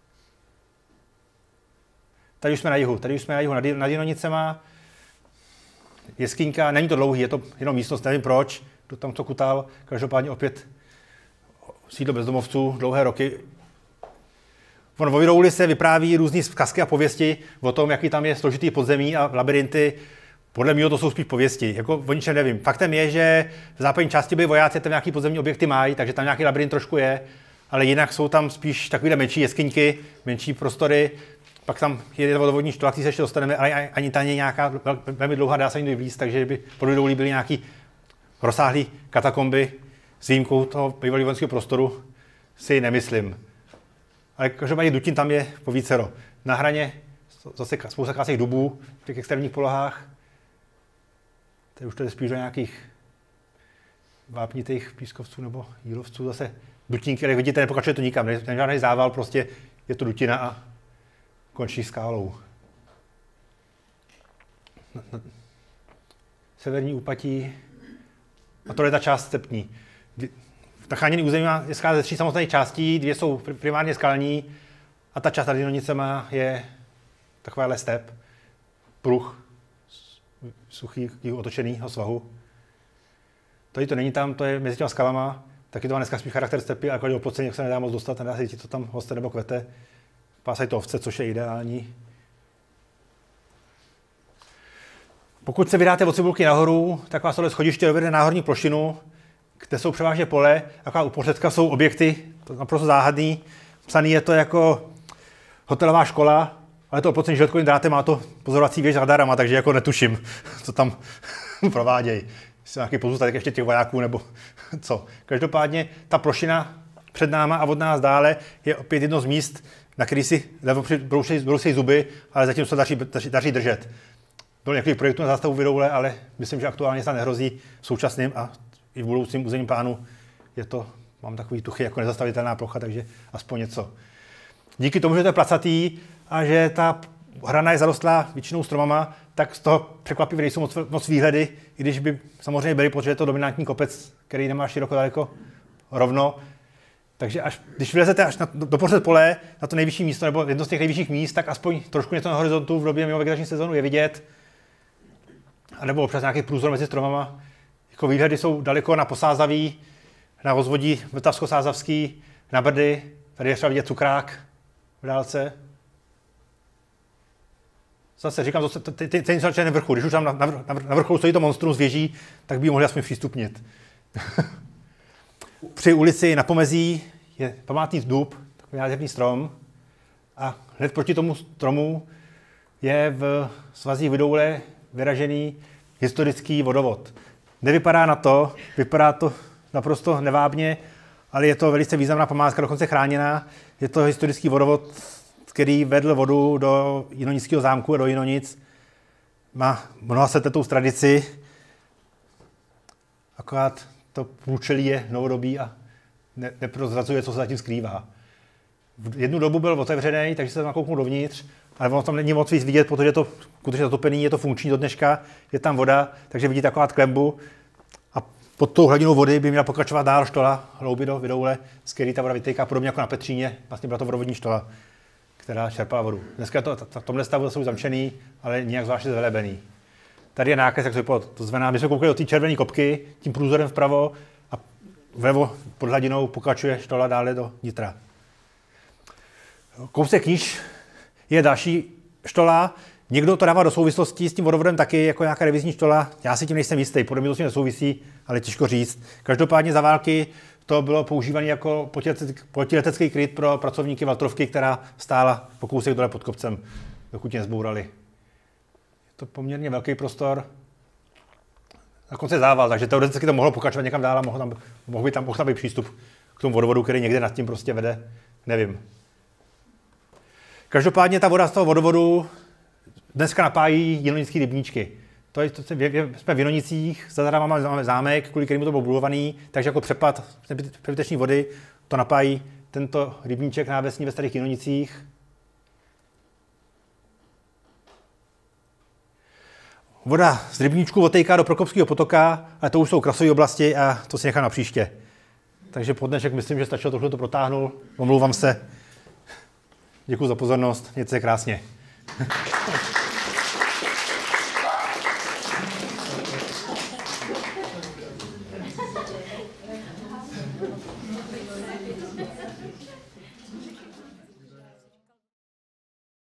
Tady už jsme na jihu, nad Jinonicema. Jeskyňka, není to dlouhý, je to jenom místnost, nevím proč, kdo tam to kutal, každopádně opět sídlo bezdomovců, dlouhé roky. O Vidouli se vypráví různý zkazky a pověsti o tom, jaký tam je složitý podzemí a labirinty. Podle mě to jsou spíš pověsti, jako o ničem nevím. Faktem je, že v západní části byli vojáci, tam nějaký podzemní objekty mají, takže tam nějaký labirint trošku je, ale jinak jsou tam spíš takové menší jeskyňky, menší prostory. Pak tam je vodovodní štola, který se ještě dostaneme, ale ani ta není nějaká velmi dlouhá, dá se ani vlízt, takže by pod Vidoulí byly nějaký rozsáhlý katakomby s výjimkou toho bývalého vojenského prostoru, si nemyslím. Ale každopádně Dutin tam je po vícero. Na hraně zase spousta krásných dubů v těch extrémních polohách. Tady už to je spíš do nějakých vápnitých pískovců nebo jílovců zase dutníky, ale vidíte, nepokračuje to nikam, není žádný zával, prostě je to dutina a končí skálou. Severní úpatí, a to je ta část stepní. Ta chráněný území je skládat ze 3 samostatných částí, 2 jsou primárně skalní a ta část nad Jinonicema je takováhle step, pruh, suchý, otočenýho svahu. Tady to není tam, to je mezi těma skalama, taky to má dneska spíš charakter stepy, ale jako oplocení, jak se nedá moc dostat, nedá se říct, co tam hoste nebo kvete. Pásají to ovce, což je ideální. Pokud se vydáte od Cibulky nahoru, tak vás tohle schodiště dovede na náhorní plošinu, kde jsou převážně pole, a uprostředka jsou objekty, to je naprosto záhadný. Psaný je to jako hotelová škola, ale to oplocení železkovým drátem má to pozorovací věž s radarama, takže jako netuším, co tam provádějí. Jestli nějaký pozůstatek ještě těch vojáků nebo co. Každopádně ta plošina před náma a od nás dále je opět jedno z míst, na který si broušejí zuby, ale zatím se daří držet. Bylo několik projektů na zástavu Vidoule, ale myslím, že aktuálně se nehrozí v současném a i v budoucím územním plánu. Je to, mám takový tuchy jako nezastavitelná plocha, takže aspoň něco. Díky tomu, že to je placatý a že ta hrana je zarostlá většinou stromama, tak z toho překvapivě nejsou moc výhledy, i když by samozřejmě byly, protože je to dominantní kopec, který nemá široko daleko rovno. Takže když vylezete až do prostřed pole, na to nejvyšší místo, nebo jedno z těch nejvyšších míst, tak aspoň trošku něco na horizontu v době mimo vegetační sezonu je vidět. A nebo občas nějaký průzor mezi stromama. Jako výhledy jsou daleko na Posázaví, na rozvodí Vltavsko-Sázavský, na Brdy. Tady je třeba vidět Cukrák v dálce. Zase říkám, ten je na vrchu. Když už tam na vrcholu stojí to monstrum z věží, tak by ji mohli aspoň přístupnit. Při ulici na pomezí je památný dub, takový nádherný strom. A hned proti tomu stromu je v svazích Vidoule vyražený historický vodovod. Nevypadá na to, vypadá to naprosto nevábně, ale je to velice významná památka, dokonce chráněná. Je to historický vodovod, který vedl vodu do Jinonického zámku a do Jinonic. Má mnohasetou tradici, akorát to průčelí je novodobí a neprozrazuje, co se zatím skrývá. V jednu dobu byl otevřený, takže se nakouknul dovnitř, ale ono tam není moc víc vidět, protože je to skutečně zatopený, je to funkční do dneška, je tam voda, takže vidíte taková klembu a pod tou hladinou vody by měla pokračovat dál štola hlouběji do Vidoule, z který ta voda vytéká podobně jako na Petříně, vlastně byla to vodovodní štola, která čerpá vodu. Dneska to v tomhle stavu jsou zamčený, ale nějak zvláště zvelebený. Tady je nákaz, jak to znamená, my jsme koukali do té červené kopky, tím průzorem vpravo a vlevo pod hladinou pokračuje štola dále do nitra. Kousek níž je další štola. Někdo to dává do souvislosti s tím vodovodem taky, jako nějaká revizní štola. Já si tím nejsem jistý, podle mě to s tím nesouvisí, ale těžko říct. Každopádně za války to bylo používané jako protiletecký kryt pro pracovníky Valtrovky, která stála po kousek dole pod kopcem, dokud je nezbourali. Je to poměrně velký prostor. Na konci zával, takže teoreticky to mohlo pokračovat někam dál a mohl tam být přístup k tomu vodovodu, který někde nad tím prostě vede, nevím. Každopádně ta voda z toho vodovodu dneska napájí jinonické rybníčky. Jsme v Jinonicích, za zadama máme zámek, kvůli kterému to bylo budovaný, takže jako přepad přebyteční vody to napájí tento rybníček návesní ve Starých Jinonicích. Voda z rybníčku odtéká do Prokopského potoka, ale to už jsou krasové oblasti a to si nechám na příště. Takže po dnešek myslím, že stačilo, trochu to protáhnul. Omlouvám se. Děkuji za pozornost, mějte se krásně.